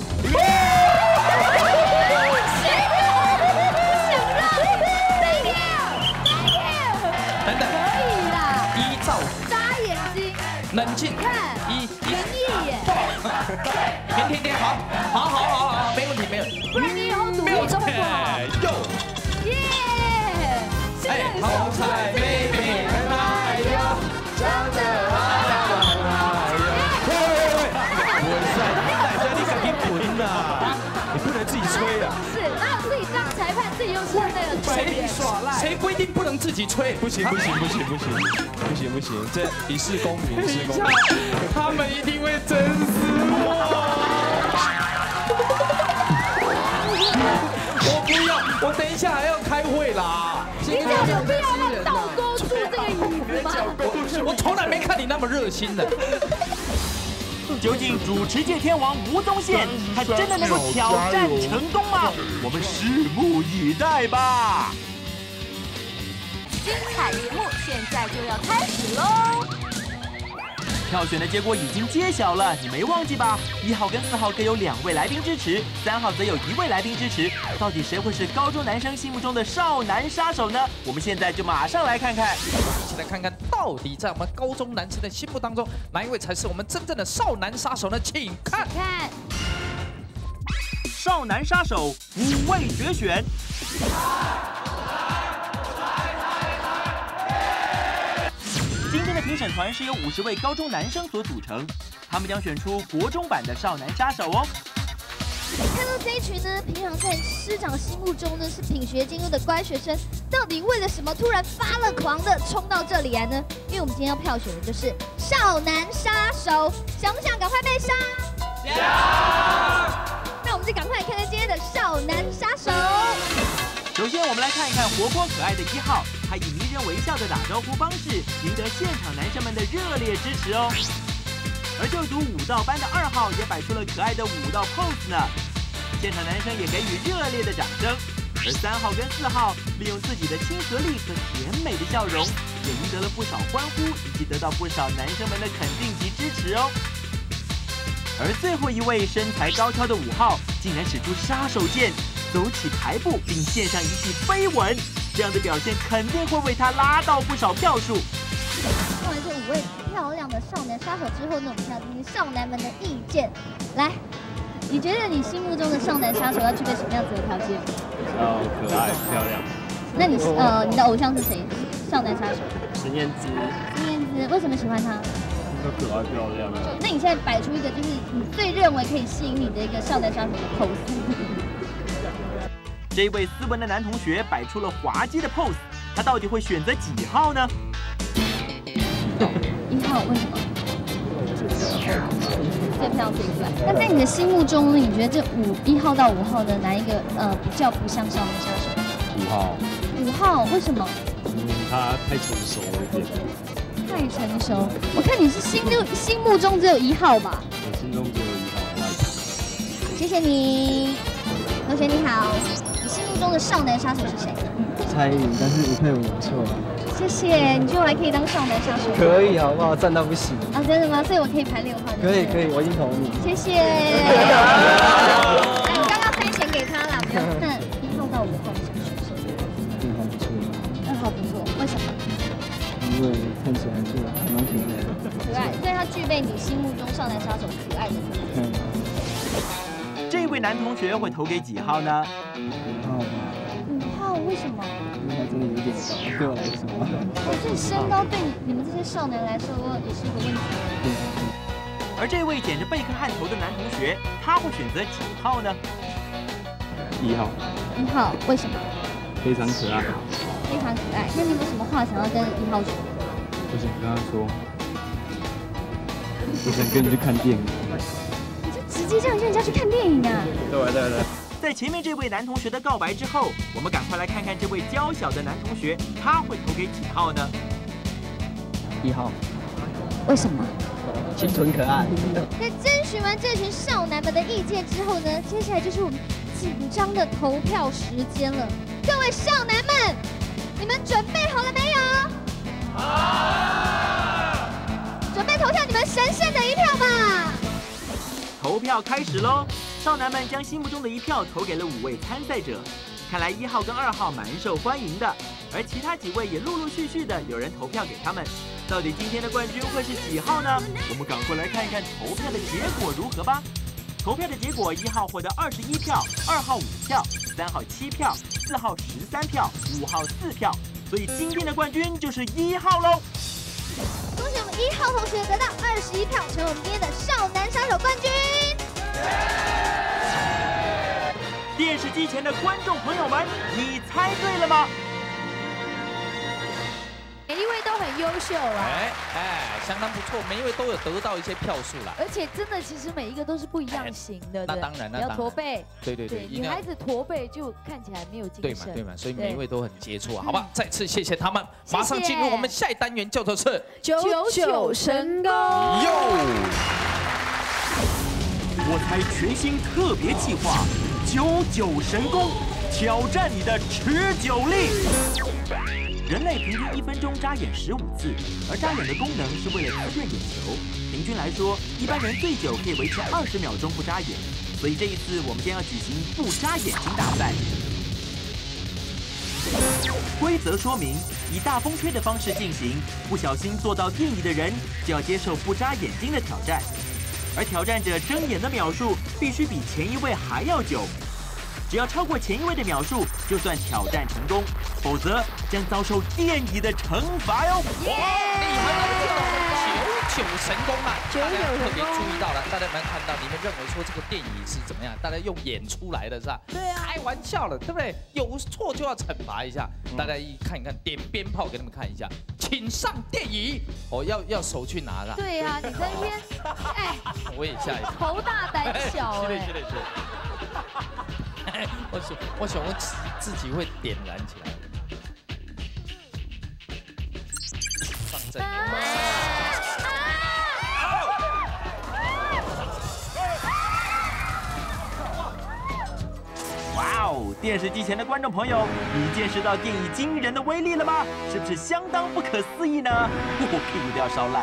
Speaker 13: 等等，
Speaker 3: 可以啦。
Speaker 13: 依照
Speaker 3: 眨眼睛，
Speaker 13: 冷静，
Speaker 3: 看
Speaker 13: 一。
Speaker 3: 圆一眼，
Speaker 13: 甜甜甜，好，好，好，好，好，没问题，没问题。
Speaker 3: 不然你以后努力都会不好。
Speaker 13: 哟，
Speaker 3: 耶！
Speaker 13: 哎，好彩妹妹来哟，长得好好哟。喂喂喂，我在你奶在你赶紧滚呐！你不能自己吹啊。
Speaker 3: 是，哪有自己当裁判，自己又是那个
Speaker 13: 谁耍赖？谁规定不能自己吹？
Speaker 21: 不行，不行，不行，不行，不行，不行，这一视公平，一视公平。
Speaker 13: 他们一定会整死我！我不要，我等一下还要开会啦。
Speaker 3: 你这样有必要让倒钩住这个椅子吗？
Speaker 13: 我我从来没看你那么热心的。
Speaker 1: 究竟主持界天王吴宗宪，他真的能够挑战成功吗？我们拭目以待吧。
Speaker 15: 精彩节目现在就要开始喽！
Speaker 1: 票选的结果已经揭晓了，你没忘记吧？一号跟四号各有两位来宾支持，三号则有一位来宾支持。到底谁会是高中男生心目中的少男杀手呢？我们现在就马上来看看，
Speaker 13: 一起来看看到底在我们高中男生的心目当中，哪一位才是我们真正的少男杀手呢？请看，
Speaker 3: 看
Speaker 1: 少男杀手五位决选。今天的评审团是由五十位高中男生所组成，他们将选出国中版的少男杀手哦。
Speaker 22: 看到这一群呢，平常在师长心目中呢是品学兼优的乖学生，到底为了什么突然发了狂的冲到这里来呢？因为我们今天要票选的就是少男杀手，想不想赶快被杀？想！那我们就赶快来看看今天的少男杀手。
Speaker 1: 首先，我们来看一看活泼可爱的一号，他以迷人微笑的打招呼方式，赢得现场男生们的热烈支持哦。 而就读舞蹈班的二号也摆出了可爱的舞蹈 pose 呢，现场男生也给予热烈的掌声。而三号跟四号利用自己的亲和力和甜美的笑容，也赢得了不少欢呼，以及得到不少男生们的肯定及支持哦。而最后一位身材高挑的五号，竟然使出杀手锏，走起台步并献上一记飞吻，这样的表现肯定会为他拉到不少票数。
Speaker 22: 看完这五位漂亮的少男杀手之后呢，我们现在听听少男们的意见。来，你觉得你心目中的少男杀手要具备什么样子的条件？
Speaker 16: 要可爱漂亮。
Speaker 22: 那你呃，你的偶像是谁？少男杀手？
Speaker 16: 陈燕姿。
Speaker 22: 陈燕姿，为什么喜欢他？
Speaker 16: 她可爱漂亮。
Speaker 22: 那你现在摆出一个就是你最认为可以吸引你的一个少男杀手的 pose。
Speaker 1: 这位斯文的男同学摆出了滑稽的 pose， 他到底会选择几号呢？
Speaker 22: 一号，为什么？最漂亮最可爱。那在你的心目中呢？你觉得这五一号到五号的哪一个呃比较不像少男杀手？
Speaker 16: 五号。
Speaker 22: 五号为什么？
Speaker 16: 嗯，他太成熟了一点。
Speaker 22: 太成熟。我看你是心六心目中只有一号吧？
Speaker 16: 我心中只有一号。
Speaker 22: 谢谢你，同学你好。你心目中的少男杀手是谁？
Speaker 6: 蔡依林，但是吴佩文不错。
Speaker 22: 谢谢，你觉得我还可以当少男杀手？
Speaker 6: 可以，好不好？赞到不行。
Speaker 22: 啊，真的吗？所以我可以排六号。
Speaker 6: 可以，可以，我已经投你。
Speaker 22: 谢谢。哎，我刚刚塞钱给他了，不要。那一号到五号，你想选谁？
Speaker 6: 一号不错。
Speaker 22: 二号不错，为什么？
Speaker 6: 因为看起来就蛮可爱的。
Speaker 22: 可爱，所以他具备你心目中少男杀手可爱的特质。
Speaker 1: 这位男同学会投给几号呢？
Speaker 6: 五号吧。
Speaker 22: 五号为什么？
Speaker 6: 因为他真的有点高，对我来说。
Speaker 22: 哦，这身高对你们这些少年来说也是一个问题。
Speaker 6: 对。
Speaker 1: 而这位剪着贝克汉头的男同学，他会选择几号呢？
Speaker 16: 一号。
Speaker 22: 一号为什么？
Speaker 16: 非常可爱。
Speaker 22: 非常可爱。那你有没有什么话想要跟一号说？
Speaker 16: 我想跟他说，我想跟你去看电影。
Speaker 22: 你就直接叫人家去看电影啊？
Speaker 16: 对对对。
Speaker 1: 在前面这位男同学的告白之后，我们赶快来看看这位娇小的男同学，他会投给几号呢？
Speaker 6: 一号。
Speaker 22: 为什么？
Speaker 6: 清纯可爱。
Speaker 22: 在征询完这群少男们的意见之后呢，接下来就是我们紧张的投票时间了。各位少男们，你们准备好了没有？好。准备投票你们神圣的一票吧。
Speaker 1: 投票开始喽！少男们将心目中的一票投给了五位参赛者，看来一号跟二号蛮受欢迎的，而其他几位也陆陆续续的有人投票给他们。到底今天的冠军会是几号呢？我们赶快来看一看投票的结果如何吧。投票的结果，一号获得二十一票，二号五票，三号七票，四号十三票，五号四票，所以今天的冠军就是一号喽！
Speaker 22: 恭喜我们一号同学得到二十一票，成为我们今天的少男杀手冠军。
Speaker 1: 电视机前的观众朋友们，你猜对了吗？
Speaker 3: 每一位都很优秀啦，
Speaker 13: 哎哎，相当不错，每一位都有得到一些票数啦。
Speaker 3: 而且真的，其实每一个都是不一样型的。
Speaker 13: 那当然，那
Speaker 3: 当然，要驼背。
Speaker 13: 对对对，
Speaker 3: 女孩子驼背就看起来没有精神。
Speaker 13: 对嘛对嘛，所以每一位都很杰出啊，好吧？再次谢谢他们，马上进入我们下一单元，叫做是
Speaker 3: 九九神功。
Speaker 13: 哟。
Speaker 1: 我猜全新特别企划九九神功，挑战你的持久力。人类平均一分钟眨眼十五次，而眨眼的功能是为了刺激眼球。平均来说，一般人最久可以维持二十秒钟不眨眼。所以这一次我们将要举行不眨眼睛大赛。规则说明：以大风吹的方式进行，不小心坐到电椅的人就要接受不眨眼睛的挑战。而挑战者睁眼的秒数必须比前一位还要久，只要超过前一位的秒数，就算挑战成功，否则将遭受电椅的惩罚哟。
Speaker 13: 厉害了！九九神功啊！大家特别注意到了，大家有没有看到？你们认为说这个电椅是怎么样？大家用演出来的是吧？
Speaker 3: 对啊，
Speaker 13: 开玩笑了，对不对？有错就要惩罚一下。大家一看一看，点鞭炮给你们看一下，请上电椅。哦，要要手去拿了。
Speaker 3: 对啊，你在那边，哎，
Speaker 13: 我也吓一跳。
Speaker 3: 头大胆小哎。
Speaker 13: 是的，是的，是的。我想，我想我自己会点燃起来。上阵。
Speaker 1: 电视机前的观众朋友，你见识到电影惊人的威力了吗？是不是相当不可思议呢？我屁股都要烧烂。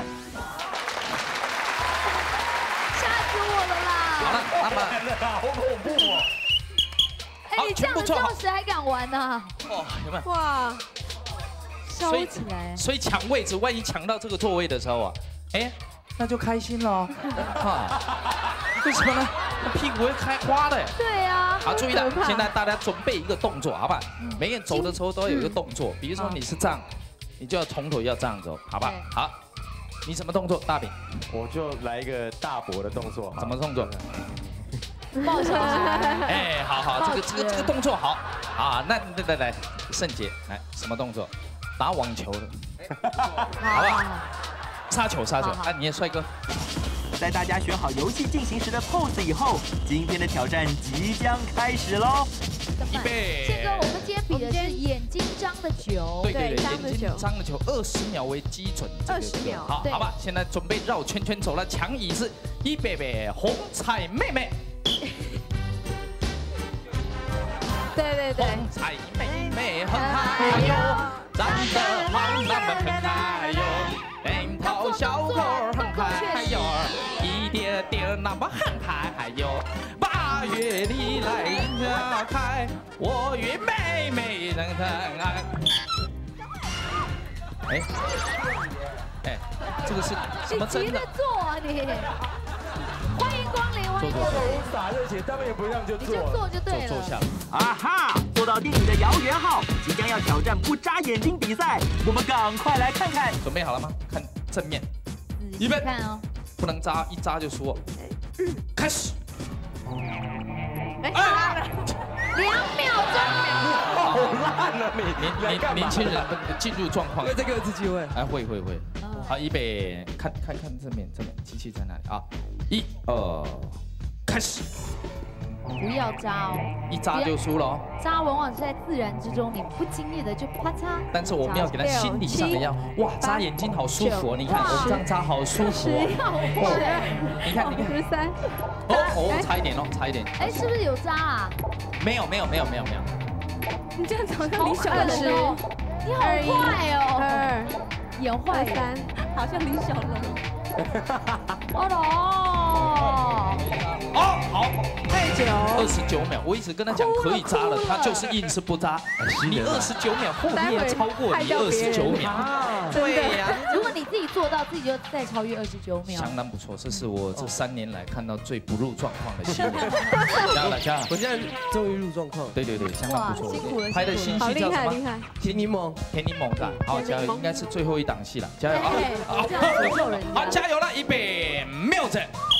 Speaker 22: 吓死我了啦！
Speaker 13: 好了，那么
Speaker 1: 好恐怖哦！
Speaker 22: 哎，你这样的教室还敢玩呢？
Speaker 13: 哦，有没有？
Speaker 22: 哇，烧
Speaker 13: 所以
Speaker 22: 起来！
Speaker 13: 所以抢位置，万一抢到这个座位的时候啊，哎，那就开心了啊！为什么呢？那屁股会开花的。
Speaker 22: 对呀。
Speaker 13: 好，注意了，现在大家准备一个动作，好不好？每个人走的时候都要有一个动作，比如说你是这样，你就要从头要这样走，好不好？好，你什么动作？大饼，
Speaker 5: 我就来一个大伯的动作。
Speaker 13: 什么动作？
Speaker 22: 抱小孩。
Speaker 13: 哎，好好，这个这个这个动作好。啊，那来来来，圣杰，来什么动作？打网球的，好不好？杀球杀球，啊，你也帅哥。
Speaker 1: 在大家选好游戏进行时的 pose 以后，今天的挑战即将开始喽！
Speaker 13: 预备。
Speaker 22: 宪哥，我们今天比的是眼睛张的球，
Speaker 13: 对对对，眼睛张的球，二十秒为基准。
Speaker 22: 二十秒，
Speaker 13: 好，好吧，现在准备绕圈圈走了，抢椅子，预备备，红彩妹妹。
Speaker 19: 对对对，
Speaker 13: 红彩妹妹很嗨哟，长得好那么很嗨哟，樱桃小口很嗨哟，一点点那么很嗨哟。八月里来花开，我与妹妹人疼爱。哎，哎，这个是什么真的？
Speaker 22: 你急着做啊你！欢迎光临，欢迎光临。
Speaker 5: 洒热血，他们也不让就
Speaker 22: 你就做就对了。
Speaker 13: 坐下。
Speaker 1: 啊哈！做到定你的摇圆号，即将要挑战不眨眼睛比赛，我们赶快来看看。
Speaker 13: 准备好了吗？看正面。
Speaker 22: 预备。看哦。
Speaker 13: 不能眨，一眨就输了。开始。
Speaker 22: 哎，两秒钟。
Speaker 5: 好烂啊你！
Speaker 13: 年年年轻人进入状况。
Speaker 12: 会再给我一次机会。
Speaker 13: 哎，会会会。好，预备，看看看正面正面，机器在哪里啊？一二，开始。
Speaker 22: 不要扎哦，
Speaker 13: 一扎就输了哦。
Speaker 22: 扎往往是在自然之中，你不经意的就啪嚓。
Speaker 13: 但是我们要给他心理上的要，哇，扎眼睛好舒服哦！你看我这样扎好舒服哦。你看你看，
Speaker 22: 十三。
Speaker 13: 哦哦，差一点哦，差一点。
Speaker 22: 哎，是不是有扎啊？
Speaker 13: 没有没有没有没有没有。
Speaker 19: 你这样好像李小龙，
Speaker 22: 你好快哦。
Speaker 19: 二，
Speaker 22: 演坏
Speaker 19: 三，好像李小龙。
Speaker 22: 哦喽。
Speaker 13: 哦，好，
Speaker 19: 太久，
Speaker 13: 二十九秒，我一直跟他讲可以扎了，他就是硬是不扎。你二十九秒后你也超过你二十九秒，对呀。
Speaker 22: 如果你自己做到，自己就再超越二十九秒，
Speaker 13: 相当不错。这是我这三年来看到最不入状况的新人。加油了，加油！
Speaker 12: 我现在终于入状况。
Speaker 13: 对对对，相当不错。
Speaker 22: 辛苦了，
Speaker 13: 拍的新戏叫什么？
Speaker 12: 甜柠檬，
Speaker 13: 甜柠檬的。好，加油！应该是最后一档戏了，加油啊！好，加油了，预备，music。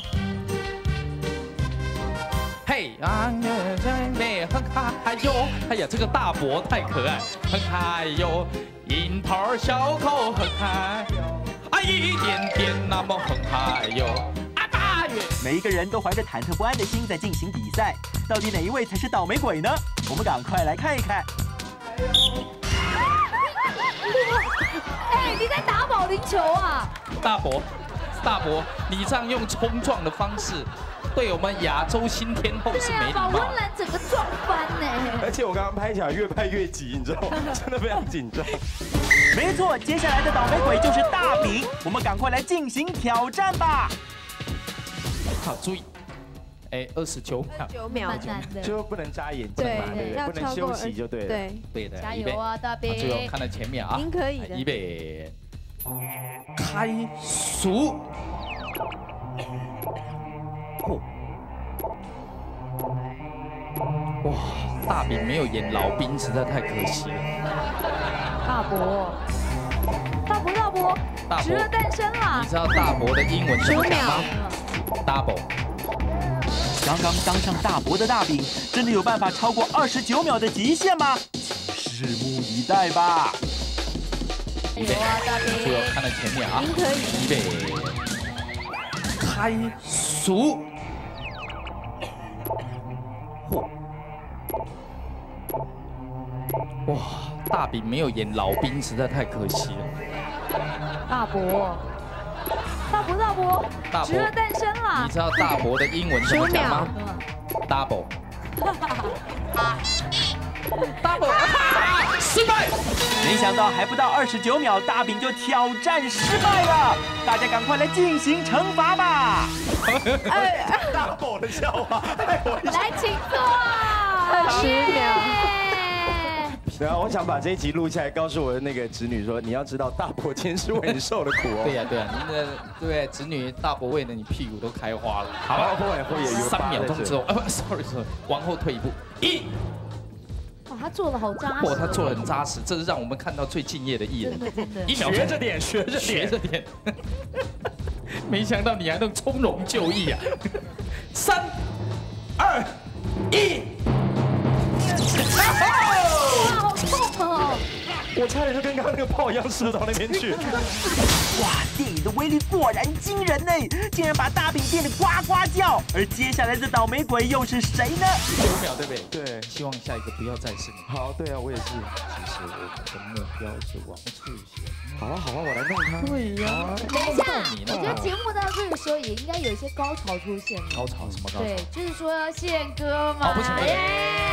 Speaker 13: 嘿啊，妹很嗨哟！哎呀，这个大伯太可爱，很嗨哟！樱桃小口很嗨，啊，一点点那么很嗨哟！啊，八月。
Speaker 1: 每一个人都怀着忐忑不安的心在进行比赛，到底哪一位才是倒霉鬼呢？我们赶快来看一看。
Speaker 22: 哎，你在打保龄球啊？
Speaker 13: 大伯，大伯，你这样用冲撞的方式。对我们亚洲新天后是没礼貌，
Speaker 22: 把温岚整个撞翻呢。
Speaker 5: 而且我刚刚拍起来越拍越急，你知道吗？真的非常紧张。
Speaker 1: 没错，接下来的倒霉鬼就是大饼，我们赶快来进行挑战吧。
Speaker 13: 好，注意，哎，二十九秒，
Speaker 19: 九秒，
Speaker 5: 就不能眨眼睛嘛，对不对？不能休息就对了。
Speaker 19: 对，
Speaker 13: 对的。
Speaker 22: 加油啊，大饼！
Speaker 13: 最后看到前面啊，
Speaker 19: 您可以的。
Speaker 13: 预备，开数。哇，大饼没有演老兵，实在太可惜了。
Speaker 22: 大伯，大伯，大伯，
Speaker 13: 大伯，
Speaker 22: 侄儿诞生了。
Speaker 13: 你知道大伯的英文怎么讲吗 ？Double。
Speaker 1: 刚刚当上大伯的大饼，真的有办法超过二十九秒的极限吗？拭目以待吧。
Speaker 13: 预备，最后看到前面啊，
Speaker 19: 您可以。
Speaker 13: 预备，开数。哇，大饼没有演老兵，实在太可惜了。
Speaker 22: 大伯，大伯，大伯，
Speaker 13: 大伯，
Speaker 22: 侄儿诞生了。
Speaker 13: 你知道大伯的英文怎么讲吗 ？Double。 double， 失败。
Speaker 1: 没想到还不到二十九秒，大饼就挑战失败了。大家赶快来进行惩罚吧！
Speaker 5: 哎，大宝的笑话，
Speaker 3: 来，请坐。
Speaker 19: 二十秒。
Speaker 5: 然后我想把这一集录下来，告诉我的那个侄女说，你要知道大伯今天是为你受的苦哦。
Speaker 13: 对呀对呀，您的对侄女大伯为了你屁股都开花了。好吧，
Speaker 5: 会会也有
Speaker 13: 三秒钟之后，啊不 ，sorry sorry， 往后退一步，一。
Speaker 3: 哇，他做的好扎实。
Speaker 13: 哇，他做的很扎实，这是让我们看到最敬业的艺人。
Speaker 3: 真的真的。
Speaker 13: 一秒
Speaker 5: 学着点，学着点，
Speaker 13: 学着点。没想到你还能从容就义啊！三、二、一。
Speaker 3: 哇，好痛哦！
Speaker 5: 我差点就跟刚刚那个炮一样射到那边去。
Speaker 1: 哇，电影的威力果然惊人呢，竟然把大饼电得呱呱叫。而接下来这倒霉鬼又是谁呢？
Speaker 13: 九秒对不对？
Speaker 5: 对，
Speaker 13: 希望下一个不要再是你。
Speaker 5: 好，对啊，我也是。
Speaker 13: 其实我们的目标是王翠贤。
Speaker 5: 好啊，好啊，我来弄他。
Speaker 13: 对呀。
Speaker 3: 等一下，我觉得节目到这个时候也应该有一些高潮出现。
Speaker 13: 高潮什么高潮？
Speaker 3: 对，就是说要献歌嘛。
Speaker 13: 哦，不行不行。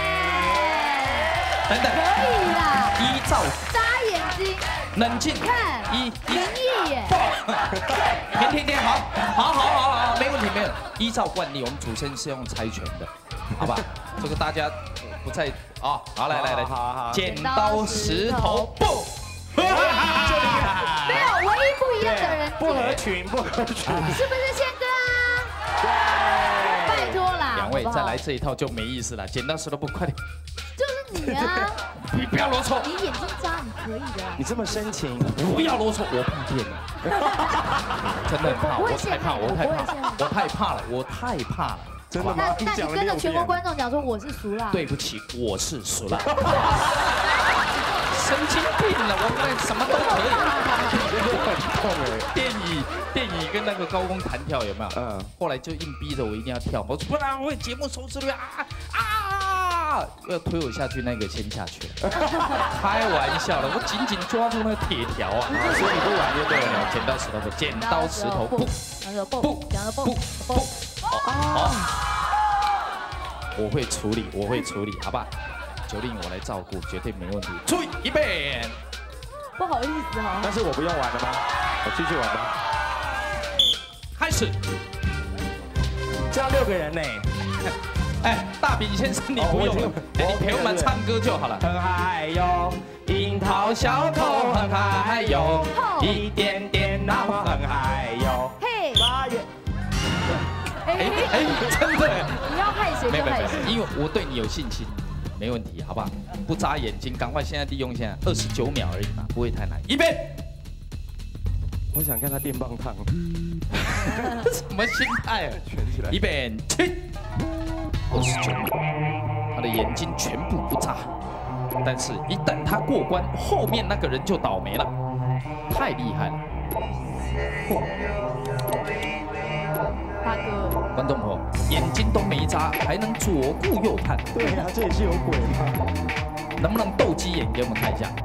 Speaker 13: 等等。
Speaker 3: 可以啦。
Speaker 13: 依照。
Speaker 3: 眨眼睛。
Speaker 13: 冷静。
Speaker 3: 看。
Speaker 13: 一。
Speaker 3: 灵异耶。
Speaker 13: 停停停，好，好好好好，没问题没有。依照惯例，我们主持人是用猜拳的，好吧？这个大家不再啊，好来来来，
Speaker 5: 好好，
Speaker 13: 剪刀石头布。
Speaker 3: 没有，唯一不一样的人
Speaker 5: 不合群，不合群，
Speaker 3: 是不是宪哥啊？拜托啦，
Speaker 13: 两位再来这一套就没意思了，剪刀石头布，快点。
Speaker 3: 就是你啊！
Speaker 13: 你不要啰嗦。
Speaker 3: 你眼睛眨，你可以的。
Speaker 5: 你这么深情，
Speaker 13: 不要啰嗦，我怕电了。真的很怕，我太怕，我太怕，我太怕了，我太怕了。
Speaker 5: 真的吗？
Speaker 3: 那那你跟着全国观众讲说我是熟辣。
Speaker 13: 对不起，我是熟辣。神经病了，我们什么都可以。真的很痛哎！电椅，电椅跟那个高空弹跳有没有？嗯。后来就硬逼着我一定要跳，我说不然我会节目收视率啊啊！要推我下去，那个先下去了。开玩笑了，我紧紧抓住那个铁条啊！所以你不玩就对了，剪刀石头布，剪刀石头布，
Speaker 3: 布，布，布，布。
Speaker 13: 哦。我会处理，我会处理，好吧？九令我来照顾，绝对没问题。出一遍。
Speaker 3: 不好意思哈。
Speaker 5: 但是我不用玩了吗？我继续玩吧。
Speaker 13: 开始。
Speaker 5: 这样六个人呢？
Speaker 13: 哎，大饼先生你不用了，哎，你陪我们唱歌就好了。很嗨哟，樱桃小口很嗨哟，一点点那么很嗨哟。
Speaker 3: 嘿。
Speaker 5: 八月。
Speaker 13: 哎哎，真的。
Speaker 3: 你要害谁就害谁，
Speaker 13: 因为我对你有信心。没问题，好不好？不眨眼睛，赶快现在利用现在二十九秒而已嘛，不会太难。一边，
Speaker 5: 我想看他电棒烫。
Speaker 13: 什么心态啊？
Speaker 5: 卷起来。
Speaker 13: 一边去。二十九秒，他的眼睛全部不眨，但是一旦他过关，后面那个人就倒霉了，太厉害了。
Speaker 3: 大哥，
Speaker 13: 观众朋友，眼睛都没眨，还能左顾右盼。
Speaker 5: 对呀，这也是有鬼吗？
Speaker 13: 能不能斗鸡眼给我们看一下？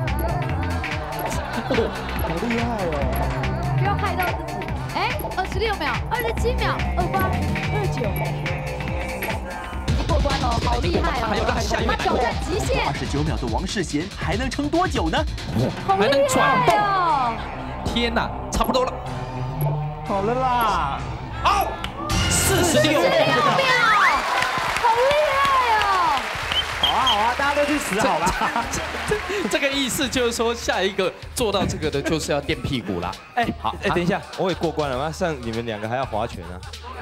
Speaker 5: 哦，好厉害哦！
Speaker 3: 不要害到自己。哎，二十六秒，二十七秒，二八，二九，已经过关了，好厉害哦！
Speaker 13: 还有个下一位，
Speaker 3: 他挑战极限。
Speaker 1: 二十九秒的王世贤还能撑多久呢？
Speaker 13: 还能转动？天哪，差不多了。
Speaker 5: 好了啦。
Speaker 13: 好，四十六秒，
Speaker 3: 好厉害哦！
Speaker 5: 好啊好啊，大家都去死好了。
Speaker 13: 这个意思就是说，下一个做到这个的，就是要垫屁股啦。
Speaker 21: 哎，好，哎，等一下，我也过关了，那上你们两个还要划拳啊？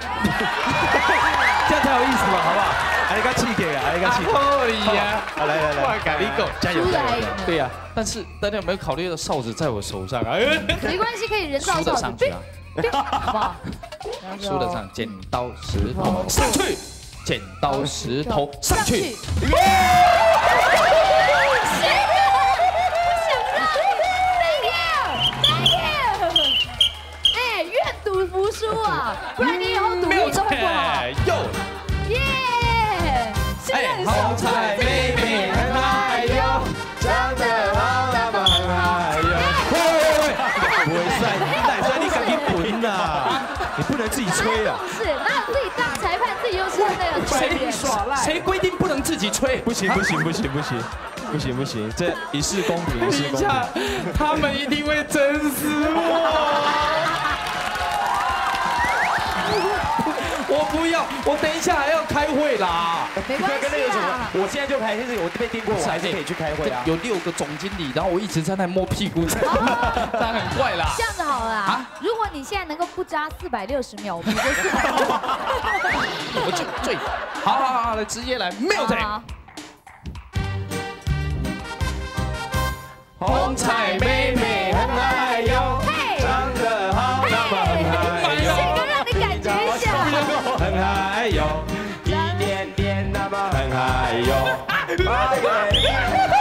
Speaker 21: 这样才有意思嘛，好不好？来一个气给啊，来一个气。
Speaker 13: 可以呀，
Speaker 21: 好来来来，
Speaker 13: 改一个，加油加油！对呀，但是大家有没有考虑到哨子在我手上啊？
Speaker 3: 没关系，可以人造哨子。
Speaker 13: 上去啊！
Speaker 3: 好不好？
Speaker 13: 输得上，剪刀石头上去，剪刀石头上去。
Speaker 3: 耶！不想让你 ，thank you，thank you。哎，愿赌服输啊，不然你以后赌力都会不好。
Speaker 13: 哟，
Speaker 3: 耶！
Speaker 13: 哎，好彩妹妹很嗨哟，长得好那么很嗨哟。喂喂喂，
Speaker 21: 不会赛，奶赛你赶紧滚呐！你不能自己吹啊！
Speaker 3: 是，哪有自己当裁判，自己又是那个
Speaker 13: 谁耍赖？谁规定不能自己吹？
Speaker 21: 不行不行不行不行不行不行，这一视公平，一视公平。
Speaker 13: 他们一定会整死我。我不要，我等一下还要开会啦。
Speaker 22: 没关系啊。
Speaker 5: 我现在就开，就是我被盯过，我还是可以去开会啊。
Speaker 13: 有六个总经理，然后我一直在那摸屁股，当然很怪啦。
Speaker 22: 这样子好了啊，如果你现在能够不扎四百六十秒，我们就四百六。
Speaker 13: 我就最好好好来，直接来 music。
Speaker 21: 红彩妹妹很爱用，长得好那么很爱用。
Speaker 22: 这个让你感觉一下。
Speaker 21: 很爱用，一点点那么很爱用。八个你。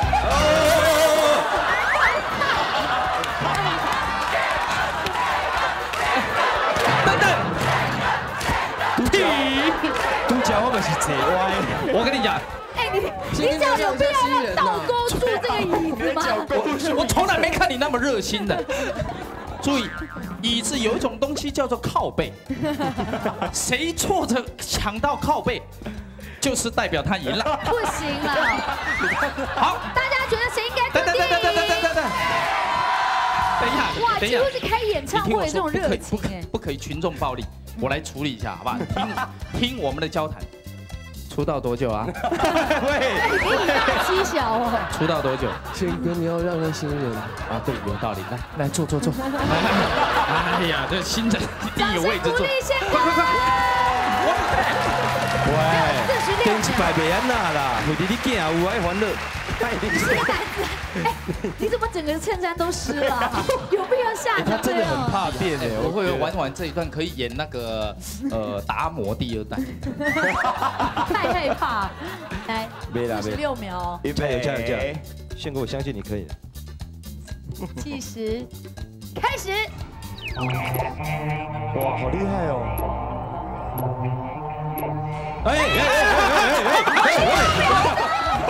Speaker 13: 等等，
Speaker 21: 嘟脚我们是坐歪。
Speaker 13: 我跟你讲。
Speaker 22: 哎，你你脚有必要要倒勾住这个椅子吗？
Speaker 13: 我我从来没看你那么热心的。注意，椅子有一种东西叫做靠背，谁坐着抢到靠背，就是代表他赢了。
Speaker 22: 不行了。
Speaker 13: 好，
Speaker 22: 大家觉得谁应该得第一？
Speaker 13: 等等等等等等等。等一下，
Speaker 22: 哇，几乎是开演唱会这种热情哎！
Speaker 13: 不可以群众暴力，我来处理一下，好不好？听听我们的交谈。出道多久啊？
Speaker 22: 喂，你大欺小哦。
Speaker 13: 出道多久？
Speaker 12: 谦哥，你要让那新人
Speaker 13: 啊，对，有道理。来，来坐坐坐。哎呀，这新人一定有位置坐。快快快！
Speaker 21: 喂，天气百变啦啦，为你你囝有爱欢乐。
Speaker 22: 你这个男子，哎，你怎么整个衬衫都湿了？有必要下
Speaker 21: 他真的很怕变哎，
Speaker 13: 我会玩完这一段可以演那个呃达摩第二代。
Speaker 22: 太害怕，来，
Speaker 21: 没啦
Speaker 22: 十六秒，
Speaker 21: 预备，这样这样，宪哥，我相信你可以。
Speaker 22: 计时，开始。
Speaker 21: 哇，好厉害哦！哎哎哎哎哎哎！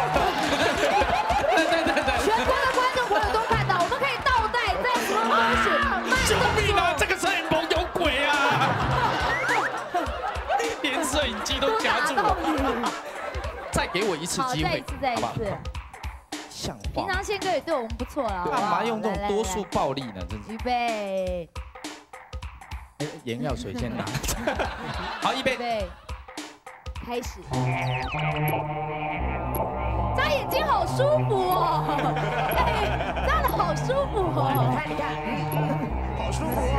Speaker 22: 全国的观众朋友都看到，我们可以倒带，再什么方式？
Speaker 13: 救命啊！这个摄影棚有鬼啊！连摄影机都夹住了。再给我一次机会，
Speaker 22: 再一次，再一次。
Speaker 13: 像话。
Speaker 22: 平常宪哥也对我们不错了，
Speaker 13: 干嘛用这种多数暴力呢？真是。
Speaker 22: 预备。
Speaker 13: 颜料水先拿。好，预备。
Speaker 22: 开始。扎眼睛好舒服哦，哎，扎的好舒服哦。你看，你看，
Speaker 21: 好舒服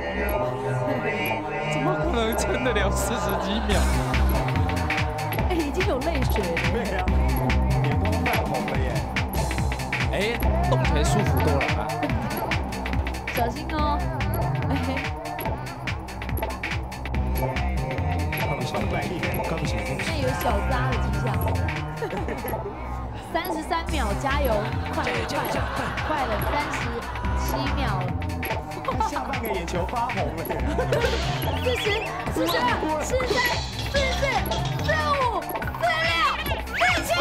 Speaker 13: 哦。怎么可能撑得了四十几秒？
Speaker 22: 哎，已经有泪水了。
Speaker 21: 对啊，脸都泛红了耶。
Speaker 13: 哎，动起来舒服多了啊。
Speaker 22: 小心哦。哎。现在有小扎的迹象。三十三秒，加油！快了，快了，快了，三十七秒了。
Speaker 5: 下半个眼球发红了。
Speaker 22: 四十、四十二、四十三、四十四、四五、四六、四七。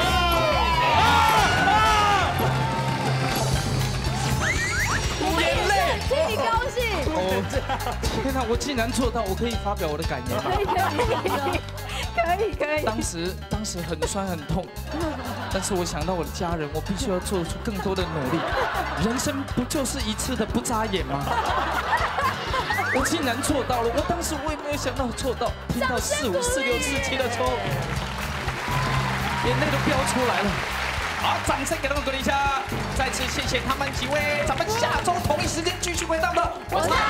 Speaker 22: 我们也是替你高兴。
Speaker 13: 哦，天哪！我竟然做到，我可以发表我的感言吗？
Speaker 22: 可以，可以。可以可以。
Speaker 13: 当时当时很酸很痛，但是我想到我的家人，我必须要做出更多的努力。人生不就是一次的不眨眼吗？我竟然做到了！我当时我也没有想到做到，听到四五、四六、四七的时候，眼泪都飙出来了。好，掌声给他们鼓励一下！再次谢谢他们几位，咱们下周同一时间继续回到的。我是。